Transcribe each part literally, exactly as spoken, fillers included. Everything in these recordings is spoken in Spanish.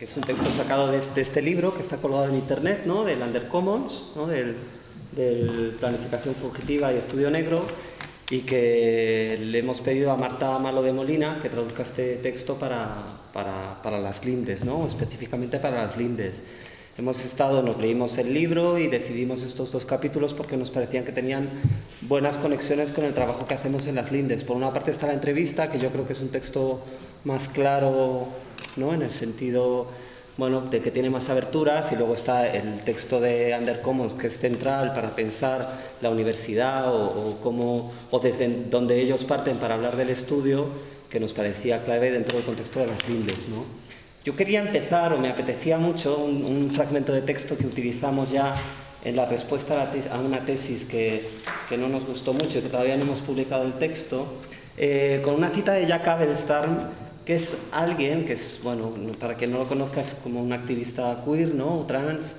que es un texto sacado de, de este libro que está colgado en internet, ¿no? Del Undercommons, ¿no? del, del Planificación Fugitiva y Estudio Negro, y que le hemos pedido a Marta Malo de Molina que traduzca este texto para, para, para las lindes, ¿no? Específicamente para las lindes. Hemos estado, nos leímos el libro y decidimos estos dos capítulos porque nos parecían que tenían buenas conexiones con el trabajo que hacemos en las lindes. Por una parte está la entrevista, que yo creo que es un texto más claro, ¿no? En el sentido, bueno, de que tiene más aberturas, y luego está el texto de Undercommons, que es central para pensar la universidad o, o, cómo, o desde donde ellos parten para hablar del estudio, que nos parecía clave dentro del contexto de las lindes, ¿no? Yo quería empezar, o me apetecía mucho, un, un fragmento de texto que utilizamos ya en la respuesta a, la a una tesis que, que no nos gustó mucho y que todavía no hemos publicado el texto, eh, con una cita de Jack Abelstam, que es alguien que es, bueno, para quien no lo conozca, es como un activista queer, ¿no? O trans,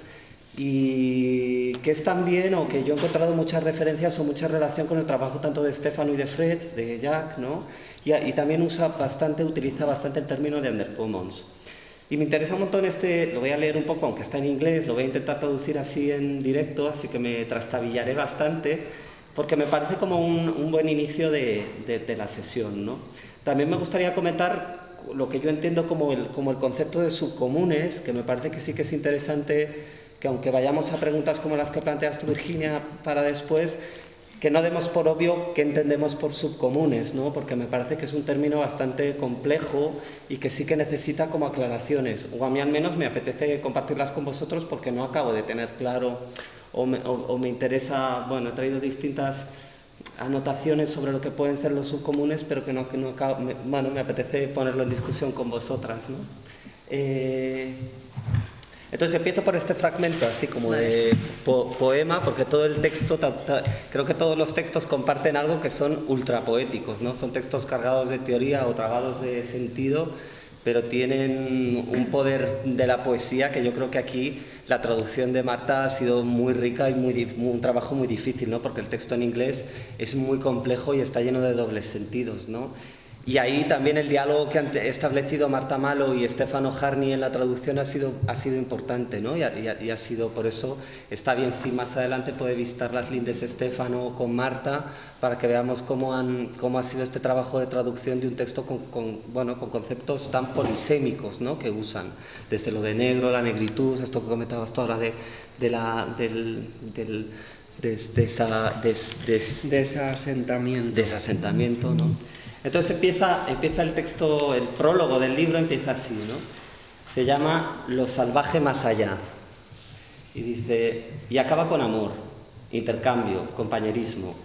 y que es también, o que yo he encontrado muchas referencias o mucha relación con el trabajo tanto de Stefano y de Fred, de Jack, ¿no? Y, y también usa bastante, utiliza bastante el término de Undercommons. Y me interesa un montón este, lo voy a leer un poco, aunque está en inglés, lo voy a intentar traducir así en directo, así que me trastabillaré bastante, porque me parece como un, un buen inicio de, de, de la sesión, ¿no? También me gustaría comentar lo que yo entiendo como el, como el concepto de subcomunes, que me parece que sí que es interesante, que aunque vayamos a preguntas como las que planteas tú, Virginia, para después, que no demos por obvio qué entendemos por subcomunes, ¿no? Porque me parece que es un término bastante complejo y que sí que necesita como aclaraciones, o a mí al menos me apetece compartirlas con vosotros porque no acabo de tener claro, o me, o, o me interesa, bueno, he traído distintas anotaciones sobre lo que pueden ser los subcomunes, pero que no, que no acabo, me, bueno, me apetece ponerlo en discusión con vosotras, ¿no? Eh, Entonces empiezo por este fragmento así como de po poema, porque todo el texto, ta, ta, creo que todos los textos comparten algo que son ultrapoéticos, ¿no? Son textos cargados de teoría o tragados de sentido, pero tienen un poder de la poesía que yo creo que aquí la traducción de Marta ha sido muy rica y muy, un trabajo muy difícil, ¿no? Porque el texto en inglés es muy complejo y está lleno de dobles sentidos, ¿no? Y ahí también el diálogo que han establecido Marta Malo y Stefano Harney en la traducción ha sido, ha sido importante, ¿no? Y ha, y, ha, y ha sido, por eso está bien si más adelante puede visitar las lindes Stefano con Marta, para que veamos cómo, han, cómo ha sido este trabajo de traducción de un texto con, con, bueno, con conceptos tan polisémicos, ¿no? Que usan, desde lo de negro, la negritud, esto que comentabas tú ahora de, de la, del... del des, desa, des, des, desasentamiento. desasentamiento, ¿no? Entonces empieza, empieza el texto, el prólogo del libro empieza así, ¿no? Se llama Lo salvaje más allá. Y dice, y acaba con amor, intercambio, compañerismo.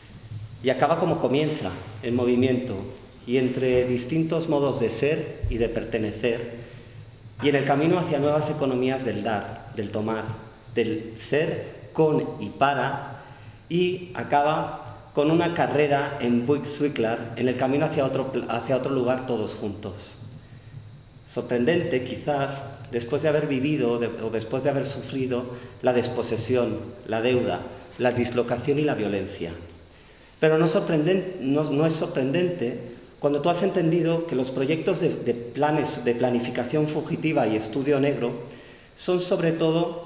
Y acaba como comienza, en movimiento, y entre distintos modos de ser y de pertenecer, y en el camino hacia nuevas economías del dar, del tomar, del ser con y para, y acaba con una carrera en Buick-Swicklar, en el camino hacia otro, hacia otro lugar todos juntos. Sorprendente, quizás, después de haber vivido de, o después de haber sufrido la desposesión, la deuda, la dislocación y la violencia. Pero no, sorprendente, no, no es sorprendente cuando tú has entendido que los proyectos de, de, planes, de planificación fugitiva y estudio negro son sobre todo,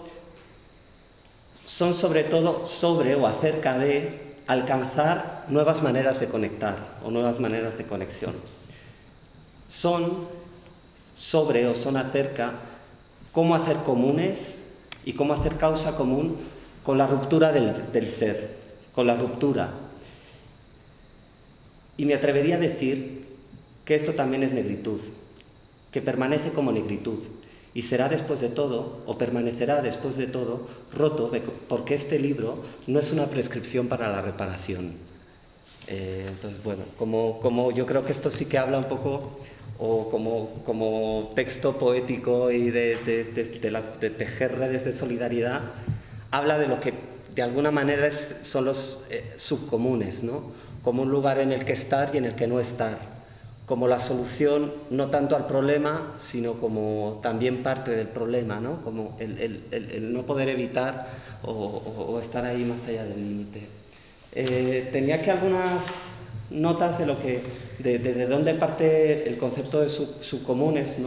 son sobre todo sobre o acerca de alcanzar nuevas maneras de conectar o nuevas maneras de conexión. Son sobre o son acerca cómo hacer comunes y cómo hacer causa común con la ruptura del, del ser, con la ruptura. Y me atrevería a decir que esto también es negritud, que permanece como negritud. Y será después de todo, o permanecerá después de todo, roto, porque este libro no es una prescripción para la reparación. Eh, entonces, bueno, como, como yo creo que esto sí que habla un poco, o como, como texto poético y de, de, de, de, la, de tejer redes de solidaridad, habla de lo que de alguna manera es, son los eh, subcomunes, ¿no? Como un lugar en el que estar y en el que no estar. Como la solución no tanto al problema, sino como también parte del problema, ¿no? Como el, el, el, el no poder evitar o, o, o estar ahí más allá del límite. Eh, tenía aquí algunas notas de lo que, de, de, de dónde parte el concepto de sub, subcomunes, ¿no?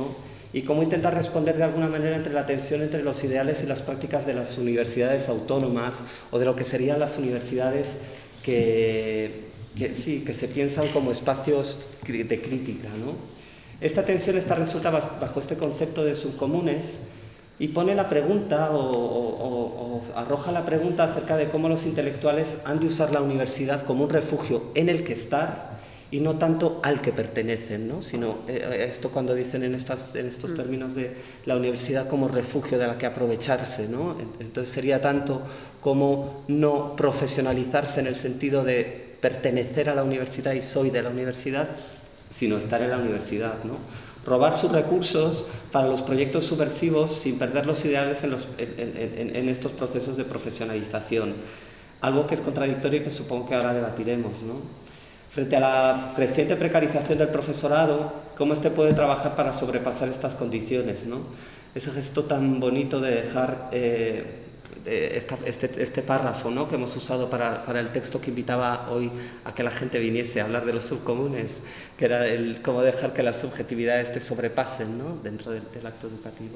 y cómo intentar responder de alguna manera entre la tensión entre los ideales y las prácticas de las universidades autónomas o de lo que serían las universidades que, que, sí, que se piensan como espacios de crítica, ¿no? Esta tensión está resuelta bajo este concepto de subcomunes y pone la pregunta o, o, o arroja la pregunta acerca de cómo los intelectuales han de usar la universidad como un refugio en el que estar y no tanto al que pertenecen, ¿no? Sino eh, esto cuando dicen en, estas, en estos términos de la universidad como refugio de la que aprovecharse, ¿no? Entonces sería tanto como no profesionalizarse en el sentido de pertenecer a la universidad y soy de la universidad, sino estar en la universidad, ¿no? Robar sus recursos para los proyectos subversivos sin perder los ideales en, los, en, en, en estos procesos de profesionalización. Algo que es contradictorio y que supongo que ahora debatiremos, ¿no? Frente a la creciente precarización del profesorado, ¿cómo éste puede trabajar para sobrepasar estas condiciones, ¿no? Ese gesto tan bonito de dejar eh, de esta, este, este párrafo, ¿no?, que hemos usado para, para el texto que invitaba hoy a que la gente viniese a hablar de los subcomunes, que era el cómo dejar que las subjetividades te sobrepasen, ¿no?, dentro del, del acto educativo.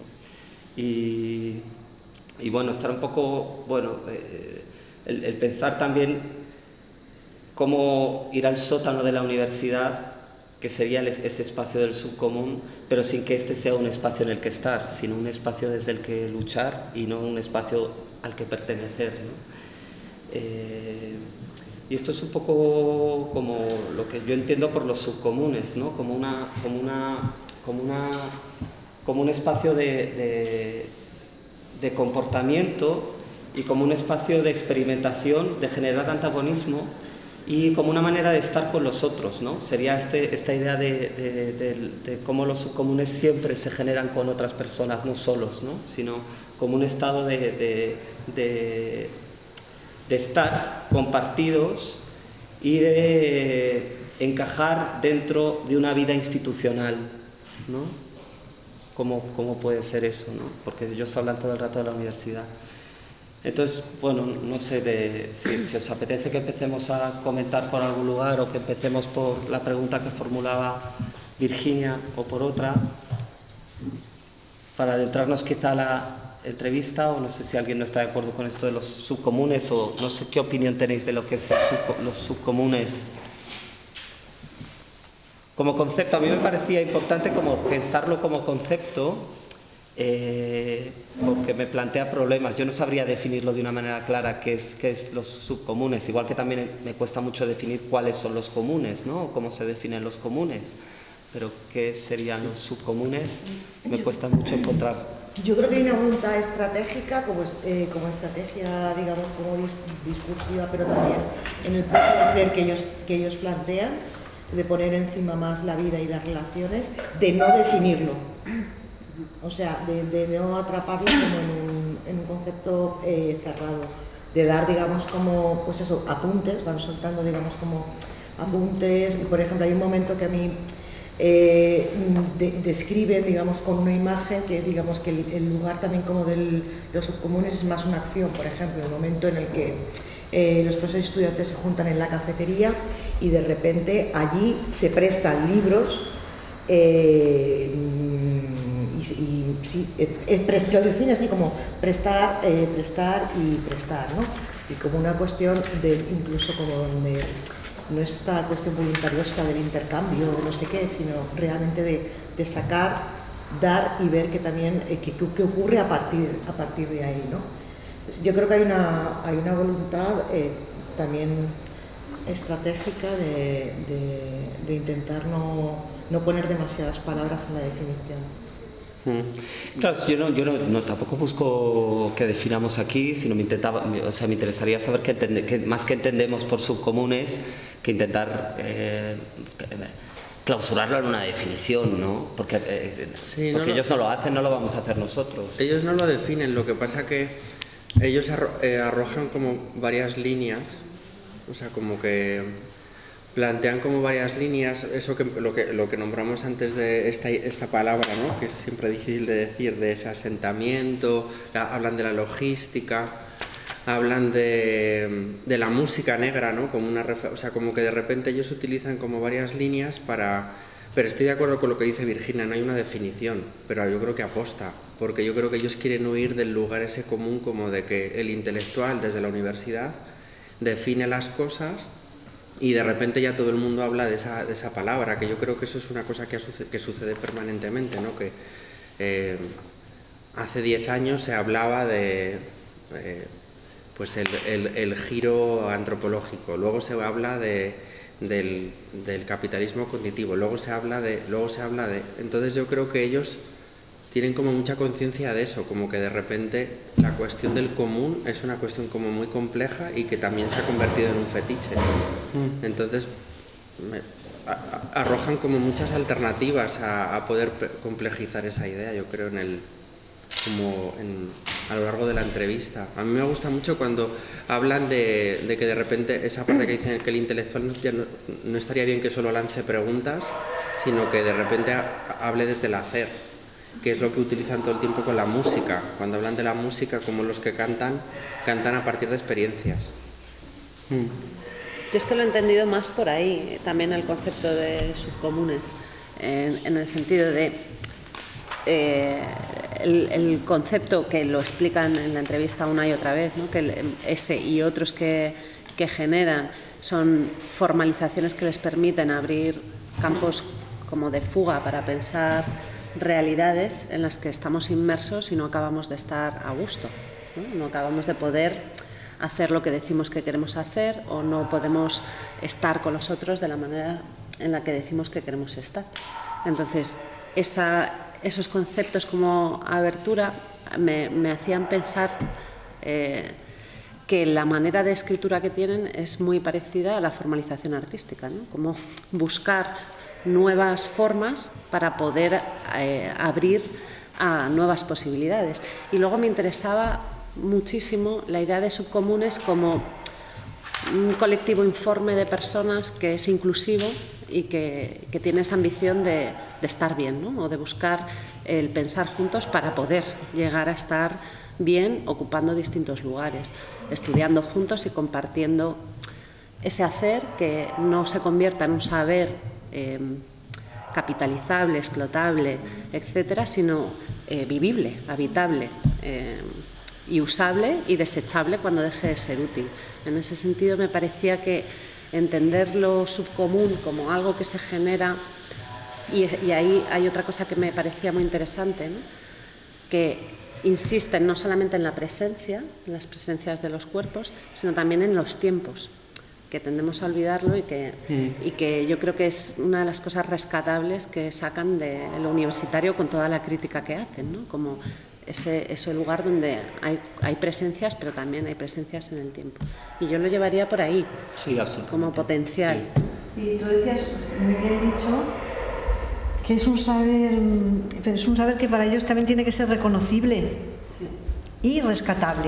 Y, y bueno, estar un poco, bueno, eh, el, el pensar también cómo ir al sótano de la universidad, que sería ese espacio del subcomún, pero sin que este sea un espacio en el que estar, sino un espacio desde el que luchar y no un espacio al que pertenecer, ¿no? Eh, y esto es un poco como lo que yo entiendo por los subcomunes, ¿no? Como, una, como, una, como, una, como un espacio de, de, de comportamiento y como un espacio de experimentación, de generar antagonismo, y como una manera de estar con los otros, ¿no? Sería este, esta idea de, de, de, de cómo los subcomunes siempre se generan con otras personas, no solos, ¿no?, sino como un estado de, de, de, de estar compartidos y de encajar dentro de una vida institucional, ¿no? ¿Cómo, cómo puede ser eso, ¿no? Porque ellos hablan todo el rato de la universidad. Entonces, bueno, no sé de, si, si os apetece que empecemos a comentar por algún lugar o que empecemos por la pregunta que formulaba Virginia o por otra, para adentrarnos quizá a la entrevista, o no sé si alguien no está de acuerdo con esto de los subcomunes o no sé qué opinión tenéis de lo que es el sub, los subcomunes. Como concepto, a mí me parecía importante como pensarlo como concepto, Eh, porque me plantea problemas. Yo no sabría definirlo de una manera clara qué es, qué es los subcomunes, igual que también me cuesta mucho definir cuáles son los comunes, ¿no?, cómo se definen los comunes, pero qué serían los subcomunes me cuesta mucho encontrar. Yo creo que hay una voluntad estratégica como, eh, como estrategia, digamos, como discursiva, pero también en el propio hacer que ellos, que ellos plantean, de poner encima más la vida y las relaciones, de no definirlo. O sea, de, de no atraparlo como en un, en un concepto eh, cerrado, de dar, digamos, como, pues eso, apuntes, van soltando, digamos, como apuntes. Por ejemplo, hay un momento que a mí eh, de, describen, digamos, con una imagen que, digamos, que el, el lugar también como de los subcomunes es más una acción. Por ejemplo, el momento en el que eh, los profesores y estudiantes se juntan en la cafetería y de repente allí se prestan libros. Eh, Y, y sí, es, lo define así como prestar, eh, prestar y prestar, ¿no? Y como una cuestión de, incluso como donde no es esta cuestión voluntariosa del intercambio, de no sé qué, sino realmente de, de sacar, dar y ver que también, eh, que, que ocurre a partir, a partir de ahí, ¿no? Yo creo que hay una, hay una voluntad eh, también estratégica de, de, de intentar no, no poner demasiadas palabras en la definición. Claro, yo, no, yo no, no, tampoco busco que definamos aquí, sino me, intentaba, o sea, me interesaría saber qué entende, qué, más que entendemos por subcomunes, que intentar eh, clausurarlo en una definición, ¿no? Porque, eh, sí, porque no ellos lo, no lo hacen, no lo vamos a hacer nosotros. Ellos no lo definen, lo que pasa que ellos arro, eh, arrojan como varias líneas, o sea, como que plantean como varias líneas, eso que lo que lo que nombramos antes de esta, esta palabra, ¿no?, que es siempre difícil de decir, de ese asentamiento, la, hablan de la logística, hablan de, de la música negra, ¿no?, como una, o sea, como que de repente ellos utilizan como varias líneas para, Pero estoy de acuerdo con lo que dice Virginia, no hay una definición, pero yo creo que aposta, porque yo creo que ellos quieren huir del lugar ese común como de que el intelectual desde la universidad define las cosas y de repente ya todo el mundo habla de esa, de esa palabra, que yo creo que eso es una cosa que, sucede, que sucede permanentemente, ¿no? Que eh, hace diez años se hablaba de eh, pues el, el, el giro antropológico, luego se habla de Del, del capitalismo cognitivo, luego se habla de, luego se habla de, entonces yo creo que ellos tienen como mucha conciencia de eso, como que de repente la cuestión del común es una cuestión como muy compleja y que también se ha convertido en un fetiche. Entonces me, a, a, arrojan como muchas alternativas a, a poder complejizar esa idea, yo creo, en el como en, a lo largo de la entrevista. A mí me gusta mucho cuando hablan de, de que de repente esa parte que dicen que el intelectual no, ya no, no estaría bien que solo lance preguntas, sino que de repente ha, hable desde el hacer, que es lo que utilizan todo el tiempo con la música. Cuando hablan de la música, como los que cantan, cantan a partir de experiencias. Hmm. Yo es que lo he entendido más por ahí, también el concepto de subcomunes, en, en el sentido de Eh, el, el concepto que lo explican en la entrevista una y otra vez, ¿no? Que el, ese y otros que, que generan son formalizaciones que les permiten abrir campos como de fuga para pensar realidades en las que estamos inmersos y no acabamos de estar a gusto, ¿no? No acabamos de poder hacer lo que decimos que queremos hacer o no podemos estar con los otros de la manera en la que decimos que queremos estar. Entonces, esa esos conceptos como abertura me, me hacían pensar eh, que la manera de escritura que tienen es muy parecida a la formalización artística, ¿no? Como buscar nuevas formas para poder eh, abrir a nuevas posibilidades. Y luego me interesaba muchísimo la idea de subcomunes como un colectivo informe de personas que es inclusivo y que, que tiene esa ambición de, de estar bien, ¿no? O de buscar el pensar juntos para poder llegar a estar bien ocupando distintos lugares, estudiando juntos y compartiendo ese hacer que no se convierta en un saber eh, capitalizable, explotable, etcétera, sino eh, vivible, habitable eh, y usable y desechable cuando deje de ser útil. En ese sentido me parecía que entender lo subcomún como algo que se genera, y, y ahí hay otra cosa que me parecía muy interesante, ¿no? Que insisten no solamente en la presencia, en las presencias de los cuerpos, sino también en los tiempos, que tendemos a olvidarlo y que, mm. y que yo creo que es una de las cosas rescatables que sacan de lo universitario con toda la crítica que hacen, ¿no? Como ese, ese lugar donde hay, hay presencias, pero también hay presencias en el tiempo. Y yo lo llevaría por ahí, sí, como potencial. Sí. Y tú decías, pues, muy bien dicho, que es un saber, pero es un saber que para ellos también tiene que ser reconocible y rescatable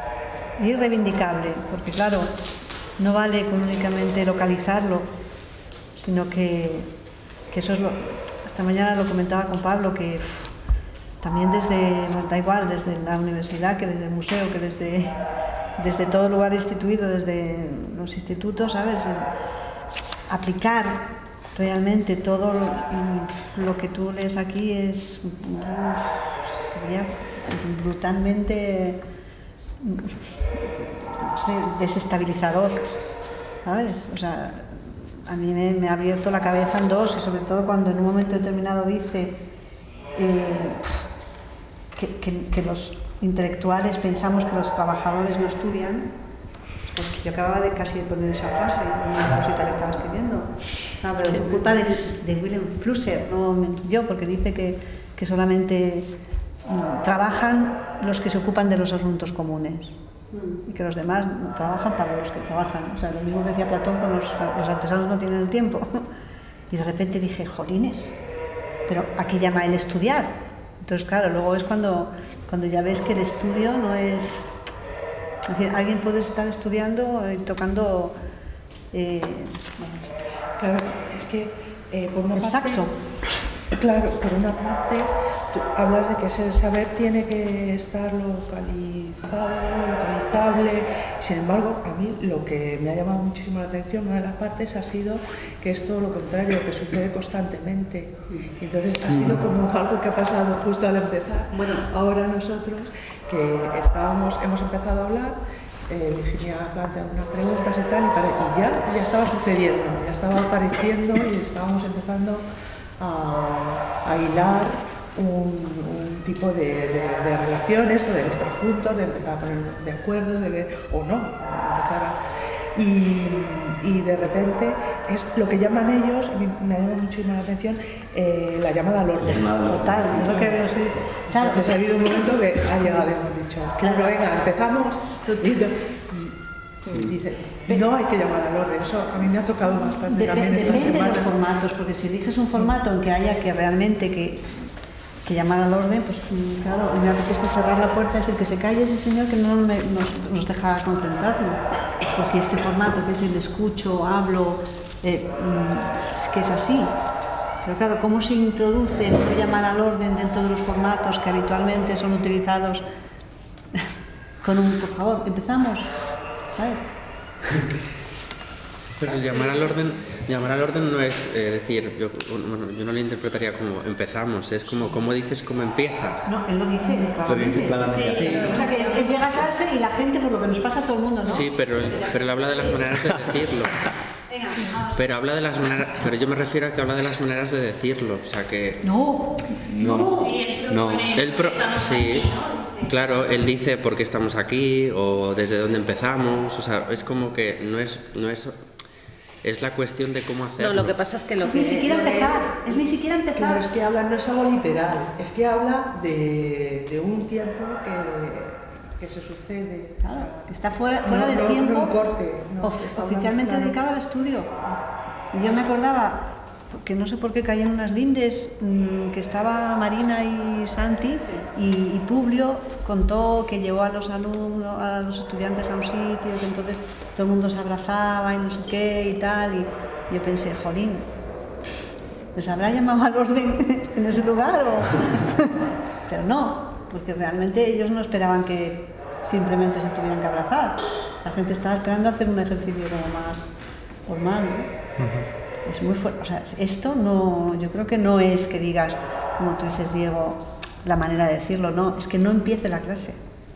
y reivindicable, porque claro, no vale con únicamente localizarlo, sino que, que eso es lo... Esta mañana lo comentaba con Pablo, que uff, también desde, bueno, da igual, desde la universidad, que desde el museo, que desde, desde todo lugar instituido, desde los institutos, ¿sabes? El aplicar realmente todo lo, lo que tú lees aquí es uf, sería brutalmente, no sé, desestabilizador, ¿sabes? O sea, a mí me, me ha abierto la cabeza en dos, y sobre todo cuando en un momento determinado dice eh, que, que, que los intelectuales pensamos que los trabajadores no estudian, porque yo acababa de casi de poner esa frase en una cosita que estaba escribiendo. No, pero por culpa de, de Wilhelm Flusser, no yo, porque dice que, que solamente mm, trabajan los que se ocupan de los asuntos comunes y que los demás trabajan para los que trabajan. O sea, lo mismo que decía Platón con los, los artesanos no tienen el tiempo. Y de repente dije, jolines, pero ¿a qué llama el estudiar? Entonces, claro, luego es cuando, cuando ya ves que el estudio no es... Es decir, alguien puede estar estudiando y tocando eh, claro, es que eh, por una el parte, saxo. Claro, por una parte tú hablas de que ese saber tiene que estar localizado, localizable. Sin embargo, a mí lo que me ha llamado muchísimo la atención, una de las partes, ha sido que es todo lo contrario, que sucede constantemente. Y entonces ha sido como algo que ha pasado justo al empezar. Bueno, ahora nosotros, que estábamos, hemos empezado a hablar, eh, Virginia plantea unas preguntas y tal, y, pare, y ya, ya estaba sucediendo, ya estaba apareciendo y estábamos empezando a, a hilar un, un tipo de, de, de relaciones, o de estar juntos, de empezar a poner de acuerdo, de ver, o no, empezar a... Y, y de repente es lo que llaman ellos, me ha llamado muchísimo la atención, eh, la llamada al orden. Total, es lo que veo, sí. Claro. Entonces ha habido un momento que ha llegado y hemos dicho, claro, venga, empezamos, y, y dice, no hay que llamar al orden. Eso a mí me ha tocado bastante Dep también esta depende semana. de los formatos, porque si eliges un formato en que haya que realmente que, que llamar al orden, pues claro, me apetece cerrar la puerta y decir que se calle ese señor que no me, nos, nos deja concentrarnos. Porque este formato que es el escucho, hablo, eh, es que es así. Pero claro, ¿cómo se introduce el no llamar al orden dentro de los formatos que habitualmente son utilizados? Con un, por favor, empezamos, ¿sabes? Pero llamar al orden, llamar al orden no es eh, decir, yo, bueno, yo no lo interpretaría como empezamos, es como cómo dices cómo empiezas. No, él lo dice claramente. claramente. Sí. O sea que él llega a clase y la gente, por lo que nos pasa a todo el mundo, ¿no? Sí, pero, pero él habla de las maneras de decirlo. Pero habla de las maneras, pero yo me refiero a que habla de las maneras de decirlo, o sea que... No, No, no. Él pro, sí, claro, él dice por qué estamos aquí o desde dónde empezamos, o sea, es como que no es, no es, es la cuestión de cómo hacerlo. No, lo que pasa es que lo es que... ni siquiera lo que- empezar, es ni siquiera empezar. Claro, es que habla, no es algo literal, es que habla de, de un tiempo que, que se sucede. Claro, o sea, está fuera, fuera no, del no, tiempo, no un corte, no, of- está oficialmente hablando, claro. dedicado al estudio. Y yo me acordaba, que no sé por qué caí en unas lindes, mmm, que estaba Marina y Santi, y, y Publio contó que llevó a los alumnos, a los estudiantes a un sitio, que entonces todo el mundo se abrazaba y no sé qué y tal, y yo pensé, jolín, ¿les habrá llamado al orden en ese lugar? O... Pero no, porque realmente ellos no esperaban que simplemente se tuvieran que abrazar. La gente estaba esperando hacer un ejercicio como más formal, ¿no? Uh-huh. Es muy fuerte. O sea, esto no, yo creo que no es que digas, como tú dices, Diego, la manera de decirlo, no, es que no empiece la clase.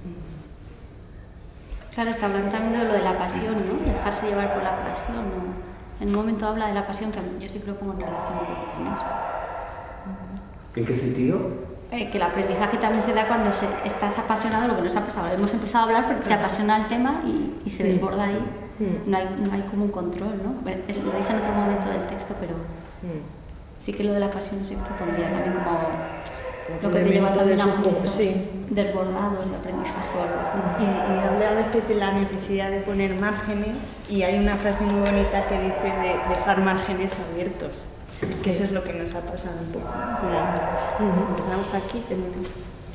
Claro, está hablando también de lo de la pasión, ¿no? Dejarse llevar por la pasión, ¿no? En un momento habla de la pasión que yo siempre lo pongo en relación con el perfeccionismo. ¿En qué sentido? Eh, que el aprendizaje también se da cuando se, estás apasionado de lo que nos ha pasado. Hemos empezado a hablar porque te apasiona el tema y, y se desborda ahí. No hay, no hay como un control, ¿no? Lo dice en otro momento del texto, pero sí que lo de la pasión sí que pondría también como lo que te lleva también a momentos sí. desbordados de aprendizaje o algo así. Y, y habla a veces de la necesidad de poner márgenes, y hay una frase muy bonita que dice de dejar márgenes abiertos. Que eso es lo que nos ha pasado un poco. Uh-huh. Empezamos aquí, terminamos.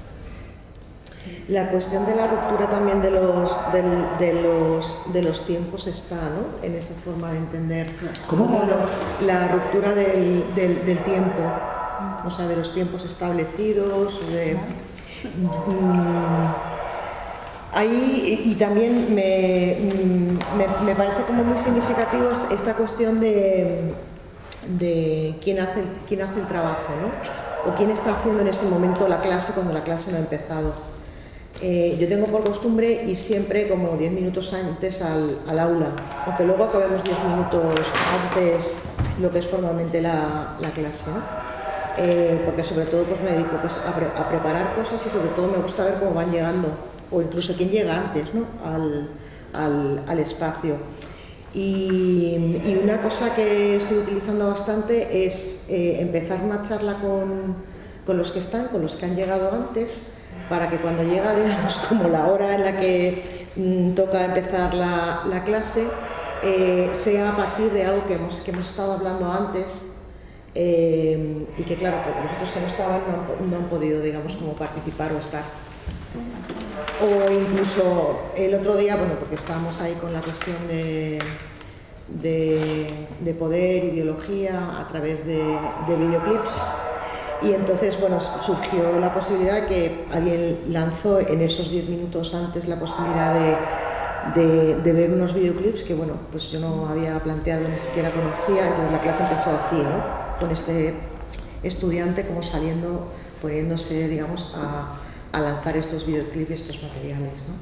La cuestión de la ruptura también de los, del, de los, de los tiempos está, ¿no? En esa forma de entender. ¿Cómo? La, la ruptura del, del, del tiempo, o sea, de los tiempos establecidos, de... Mmm, ahí, y también me, me, me parece como muy significativo esta, esta cuestión de... de quién hace, quién hace el trabajo, ¿no? O quién está haciendo en ese momento la clase cuando la clase no ha empezado. Eh, yo tengo por costumbre ir siempre como diez minutos antes al, al aula, aunque luego acabemos diez minutos antes lo que es formalmente la, la clase, ¿no? Eh, porque sobre todo pues me dedico pues, a, pre, a preparar cosas y sobre todo me gusta ver cómo van llegando, o incluso quién llega antes, ¿no? al, al, al espacio. Y, y una cosa que estoy utilizando bastante es eh, empezar una charla con, con los que están, con los que han llegado antes, para que cuando llega, digamos, como la hora en la que mm, toca empezar la, la clase, eh, sea a partir de algo que hemos, que hemos estado hablando antes, eh, y que claro, los otros que no estaban no han, no han podido, digamos, como participar o estar. O incluso el otro día, bueno, porque estábamos ahí con la cuestión de, de, de poder, ideología, a través de, de videoclips, Y entonces, bueno, surgió la posibilidad que alguien lanzó en esos diez minutos antes la posibilidad de, de, de ver unos videoclips que, bueno, pues yo no había planteado, ni siquiera conocía, entonces la clase empezó así, ¿no? Con este estudiante como saliendo, poniéndose, digamos, a, a lanzar estos videoclips, estos materiales, ¿no?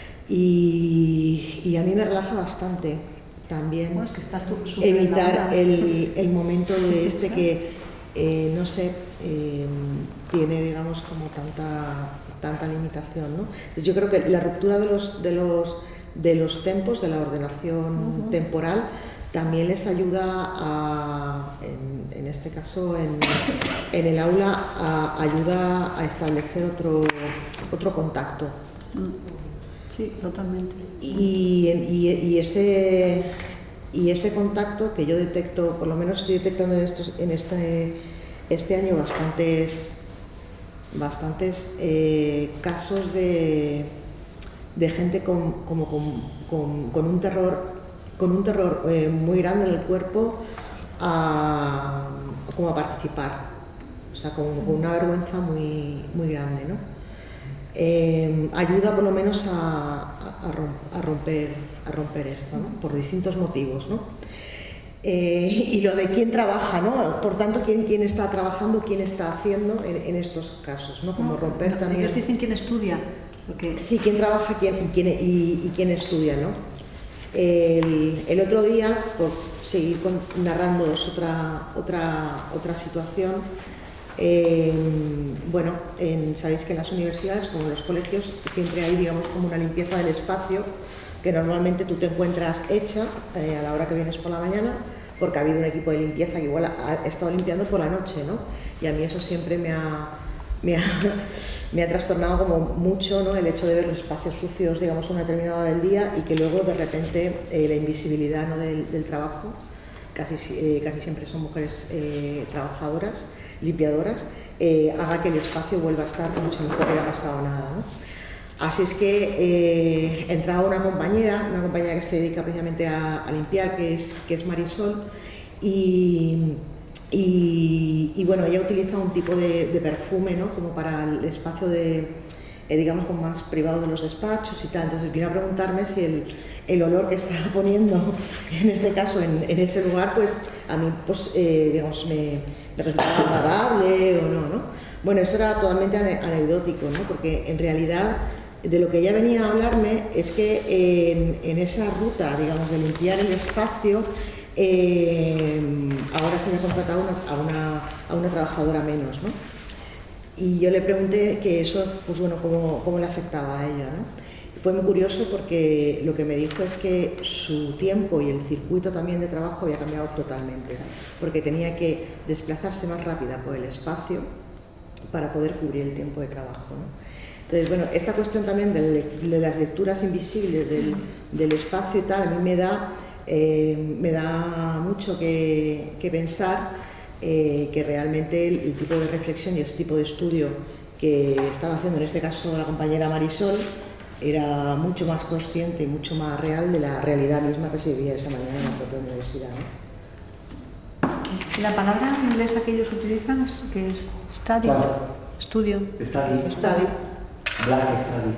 Y, y a mí me relaja bastante también bueno, es que estás evitar el, el momento de este que, eh, no sé, eh, tiene, digamos, como tanta, tanta limitación, ¿no? Entonces yo creo que la ruptura de los, de los, de los tempos, de la ordenación uh-huh. temporal, también les ayuda a, en, en este caso, en, en el aula, a, ayuda a establecer otro, otro contacto. Sí, totalmente. Y, y, y, ese, y ese contacto que yo detecto, por lo menos estoy detectando en, estos, en este, este año bastantes, bastantes eh, casos de, de gente con, como con, con, con un terror, con un terror eh, muy grande en el cuerpo a, como a participar, o sea, con, con una vergüenza muy, muy grande, ¿no? Eh, ayuda por lo menos a, a, a, romper, a romper esto, ¿no? Por distintos motivos, ¿no? Eh, y lo de quién trabaja, ¿no? Por tanto, quién, quién está trabajando, quién está haciendo en, en estos casos, ¿no? Como romper no, también... Ellos dicen quién estudia. Porque... Sí, quién trabaja quién, y, quién, y, y quién estudia, ¿no? El, el otro día, por seguir con, narrándoos otra, otra, otra situación, Eh, bueno, en, sabéis que en las universidades, como en los colegios, siempre hay, digamos, como una limpieza del espacio que normalmente tú te encuentras hecha eh, a la hora que vienes por la mañana, porque ha habido un equipo de limpieza que igual ha, ha estado limpiando por la noche, ¿no? Y a mí eso siempre me ha, me ha, me ha trastornado como mucho, ¿no? El hecho de ver los espacios sucios, digamos, a una determinada hora del día y que luego de repente eh, la invisibilidad, ¿no? del, del trabajo, casi, eh, casi siempre son mujeres eh, trabajadoras, limpiadoras, eh, haga que el espacio vuelva a estar como si nunca hubiera pasado nada, ¿no? Así es que eh, entraba una compañera, una compañera que se dedica precisamente a, a limpiar, que es, que es Marisol, y, y, y bueno, ella utiliza un tipo de, de perfume, ¿no? Como para el espacio de, eh, digamos, como más privado de los despachos y tal. Entonces vino a preguntarme si el, el olor que estaba poniendo, en este caso, en, en ese lugar, pues a mí, pues, eh, digamos, me, me resultaba agradable o no, ¿no? Bueno, eso era totalmente anecdótico, ¿no? Porque en realidad de lo que ella venía a hablarme es que en, en esa ruta, digamos, de limpiar el espacio, eh, ahora se había contratado una, a, una, a una trabajadora menos, ¿no? Y yo le pregunté que eso, pues bueno, cómo, cómo le afectaba a ella, ¿no? Fue muy curioso porque lo que me dijo es que su tiempo y el circuito también de trabajo había cambiado totalmente, porque tenía que desplazarse más rápida por el espacio para poder cubrir el tiempo de trabajo, ¿no? Entonces, bueno, esta cuestión también de, de las lecturas invisibles del, del espacio y tal, a mí me da, eh, me da mucho que, que pensar eh, que realmente el, el tipo de reflexión y el tipo de estudio que estaba haciendo, en este caso la compañera Marisol, era mucho más consciente y mucho más real de la realidad misma que se vivía esa mañana en la propia universidad, ¿no? La palabra inglesa que ellos utilizan, que es study, ¿Cuál? estudio. Study. Study. Black Study.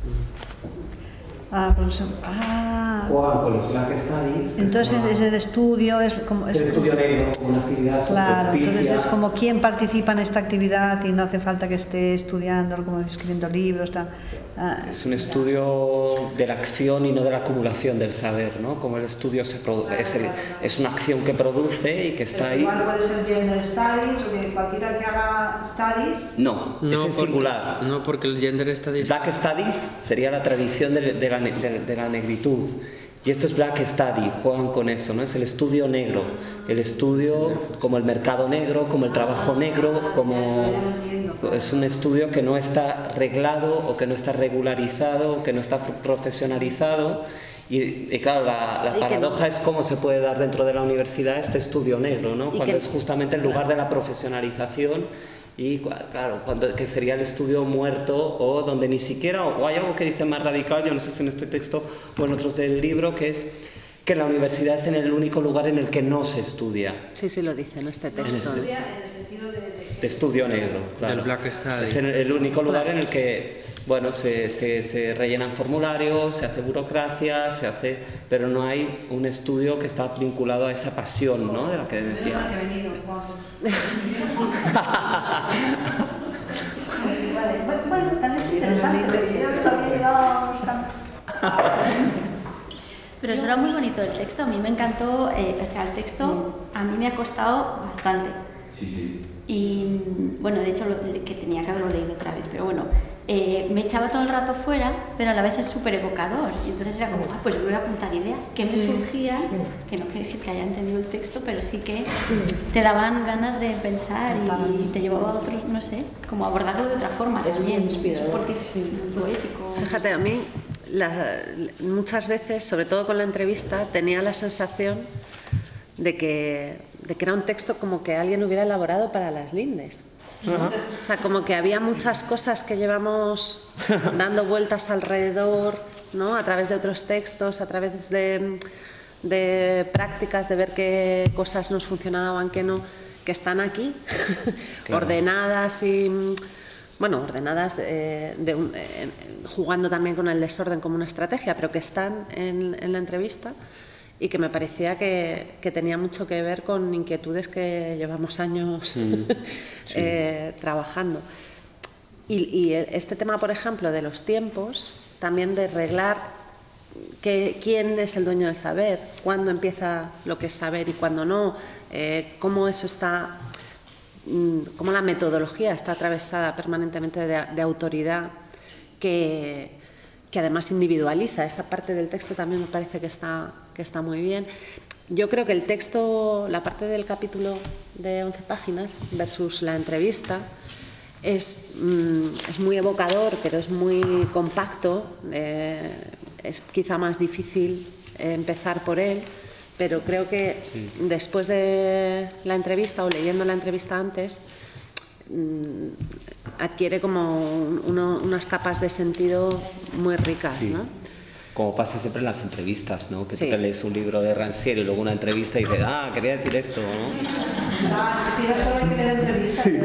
Ah, pues, ah. Juegan con los Black Studies. Entonces es, es el estudio, es como... Es el estudio negro, como una actividad. Claro, entonces es como quién participa en esta actividad y no hace falta que esté estudiando, como escribiendo libros, tal. Ah, es un estudio de la acción y no de la acumulación del saber, ¿no? Como el estudio se es, el, es una acción que produce y que está Pero ahí. igual puede ser gender studies o que cualquiera que haga studies. No, no es en porque, singular. No, porque el gender studies... Black Studies sería la tradición de, de, la, de, de la negritud. Y esto es Black Study, juegan con eso, ¿no? Es el estudio negro, el estudio como el mercado negro, como el trabajo negro, como... Es un estudio que no está reglado o que no está regularizado, o que no está profesionalizado. Y, y claro, la, la paradoja es cómo se puede dar dentro de la universidad este estudio negro, ¿no? Cuando es justamente el lugar de la profesionalización y, claro, cuando, que sería el estudio muerto o donde ni siquiera, o hay algo que dice más radical, yo no sé si en este texto o en otros del libro, que es que la universidad es en el único lugar en el que no se estudia. Sí, sí lo dice en este texto. No se estudia en el sentido de, de de estudio negro, claro. Del Black Study. Es el único lugar en el que, bueno, se, se, se rellenan formularios, se hace burocracia, se hace, pero no hay un estudio que está vinculado a esa pasión, ¿no? De la que decía. Bueno, también es interesante, porque yo creo que había llegado a buscar. Pero eso era muy bonito el texto, a mí me encantó, eh, o sea, el texto a mí me ha costado bastante. Sí, sí. Y bueno, de hecho, lo, que tenía que haberlo leído otra vez, pero bueno, eh, me echaba todo el rato fuera, pero a la vez es súper evocador. Y entonces era como, ah, pues yo me voy a apuntar ideas que me surgían, que no quiere decir que haya entendido el texto, pero sí que te daban ganas de pensar y, y te llevaba a otros, no sé, como abordarlo de otra forma Es también. muy inspirador. Porque es poético. Fíjate, a mí la- muchas veces, sobre todo con la entrevista, tenía la sensación de que, de que era un texto como que alguien hubiera elaborado para las lindes. Ajá. O sea, como que había muchas cosas que llevamos dando vueltas alrededor, ¿no? A través de otros textos, a través de, de prácticas, de ver qué cosas nos funcionaban, qué no, que están aquí, Claro. ordenadas y... Bueno, ordenadas, eh, de un- eh, jugando también con el desorden como una estrategia, pero que están en, en la entrevista y que me parecía que, que tenía mucho que ver con inquietudes que llevamos años Mm, sí. eh, trabajando. Y, y este tema, por ejemplo, de los tiempos, también de reglar que, quién es el dueño del saber, cuándo empieza lo que es saber y cuándo no, eh, cómo eso está... Cómo la metodología está atravesada permanentemente de, de autoridad que, que además individualiza esa parte del texto, también me parece que está, que está muy bien. Yo creo que el texto, la parte del capítulo de once páginas versus la entrevista es, mm, es muy evocador, pero es muy compacto, eh, es quizá más difícil eh, empezar por él. Pero creo que sí. Después de la entrevista o leyendo la entrevista antes, mmm, adquiere como uno, unas capas de sentido muy ricas, sí. ¿No? Como pasa siempre en las entrevistas, ¿no? Que sí. tú te lees un libro de Rancière y luego una entrevista y dices, ah, quería decir esto, ¿no? Ah, sí, no solo hay que leer entrevistas. Sí.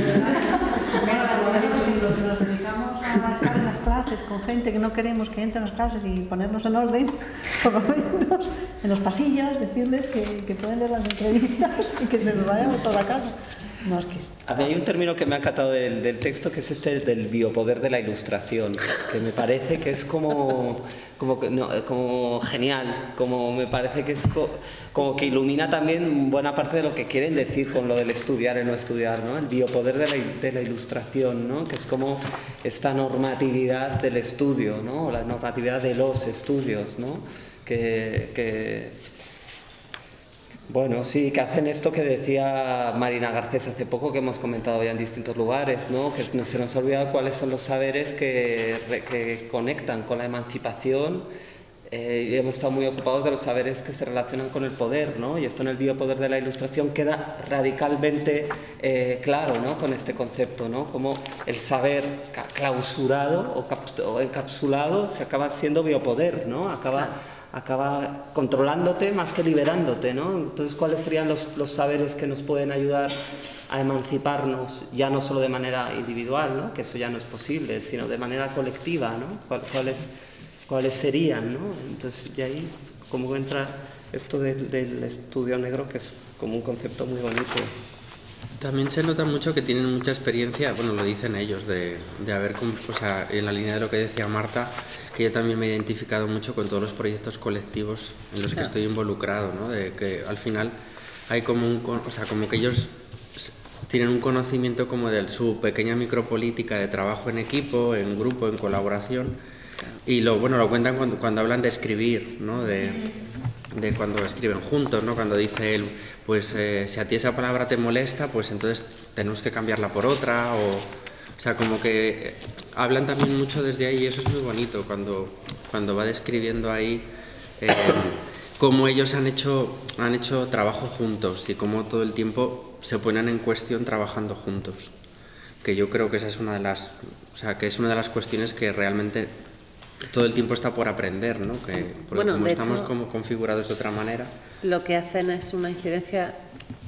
Nos dedicamos a estar en las clases con gente que no queremos que entre en las clases y ponernos en orden, por lo menos en los pasillos, decirles que, que pueden leer las entrevistas y que se nos vayamos toda la casa. No, es que es... A mí hay un término que me ha encantado del, del texto, que es este del biopoder de la ilustración, que me parece que es como, como, no, como genial, como me parece que es co, como que ilumina también buena parte de lo que quieren decir con lo del estudiar y no estudiar, ¿no? El biopoder de la, de la ilustración, ¿no? Que es como esta normatividad del estudio, ¿no? O la normatividad de los estudios, ¿no? Que... que Bueno, sí, que hacen esto que decía Marina Garcés hace poco, que hemos comentado ya en distintos lugares, ¿no? Que se nos ha olvidado cuáles son los saberes que, que conectan con la emancipación, eh, y hemos estado muy ocupados de los saberes que se relacionan con el poder, ¿no? Y esto en el biopoder de la ilustración queda radicalmente eh, claro, ¿no? Con este concepto, ¿no? Como el saber clausurado o, o encapsulado se acaba siendo biopoder, ¿no? Acaba... acaba controlándote más que liberándote, ¿no? Entonces, ¿cuáles serían los, los saberes que nos pueden ayudar a emanciparnos, ya no solo de manera individual, ¿no? Que eso ya no es posible, sino de manera colectiva, ¿no? ¿Cuáles, cuáles serían, ¿no? Entonces, y ahí como entra esto de, del estudio negro, que es como un concepto muy bonito. También se nota mucho que tienen mucha experiencia, bueno, lo dicen ellos, de, de haber, o sea, en la línea de lo que decía Marta, que yo también me he identificado mucho con todos los proyectos colectivos en los que estoy involucrado, ¿no? De que al final hay como un, o sea, como que ellos tienen un conocimiento como de su pequeña micropolítica de trabajo en equipo, en grupo, en colaboración, y lo, bueno, lo cuentan cuando, cuando hablan de escribir, ¿no? De, de cuando escriben juntos, ¿no? Cuando dice él, pues eh, si a ti esa palabra te molesta, pues entonces tenemos que cambiarla por otra, o, o sea, como que hablan también mucho desde ahí, y eso es muy bonito, cuando, cuando va describiendo ahí eh, cómo ellos han hecho, han hecho trabajo juntos y cómo todo el tiempo se ponen en cuestión trabajando juntos, que yo creo que esa es una de las, o sea, que es una de las cuestiones que realmente todo el tiempo está por aprender, ¿no? Que, porque bueno, como estamos hecho, como configurados de otra manera. Lo que hacen es una incidencia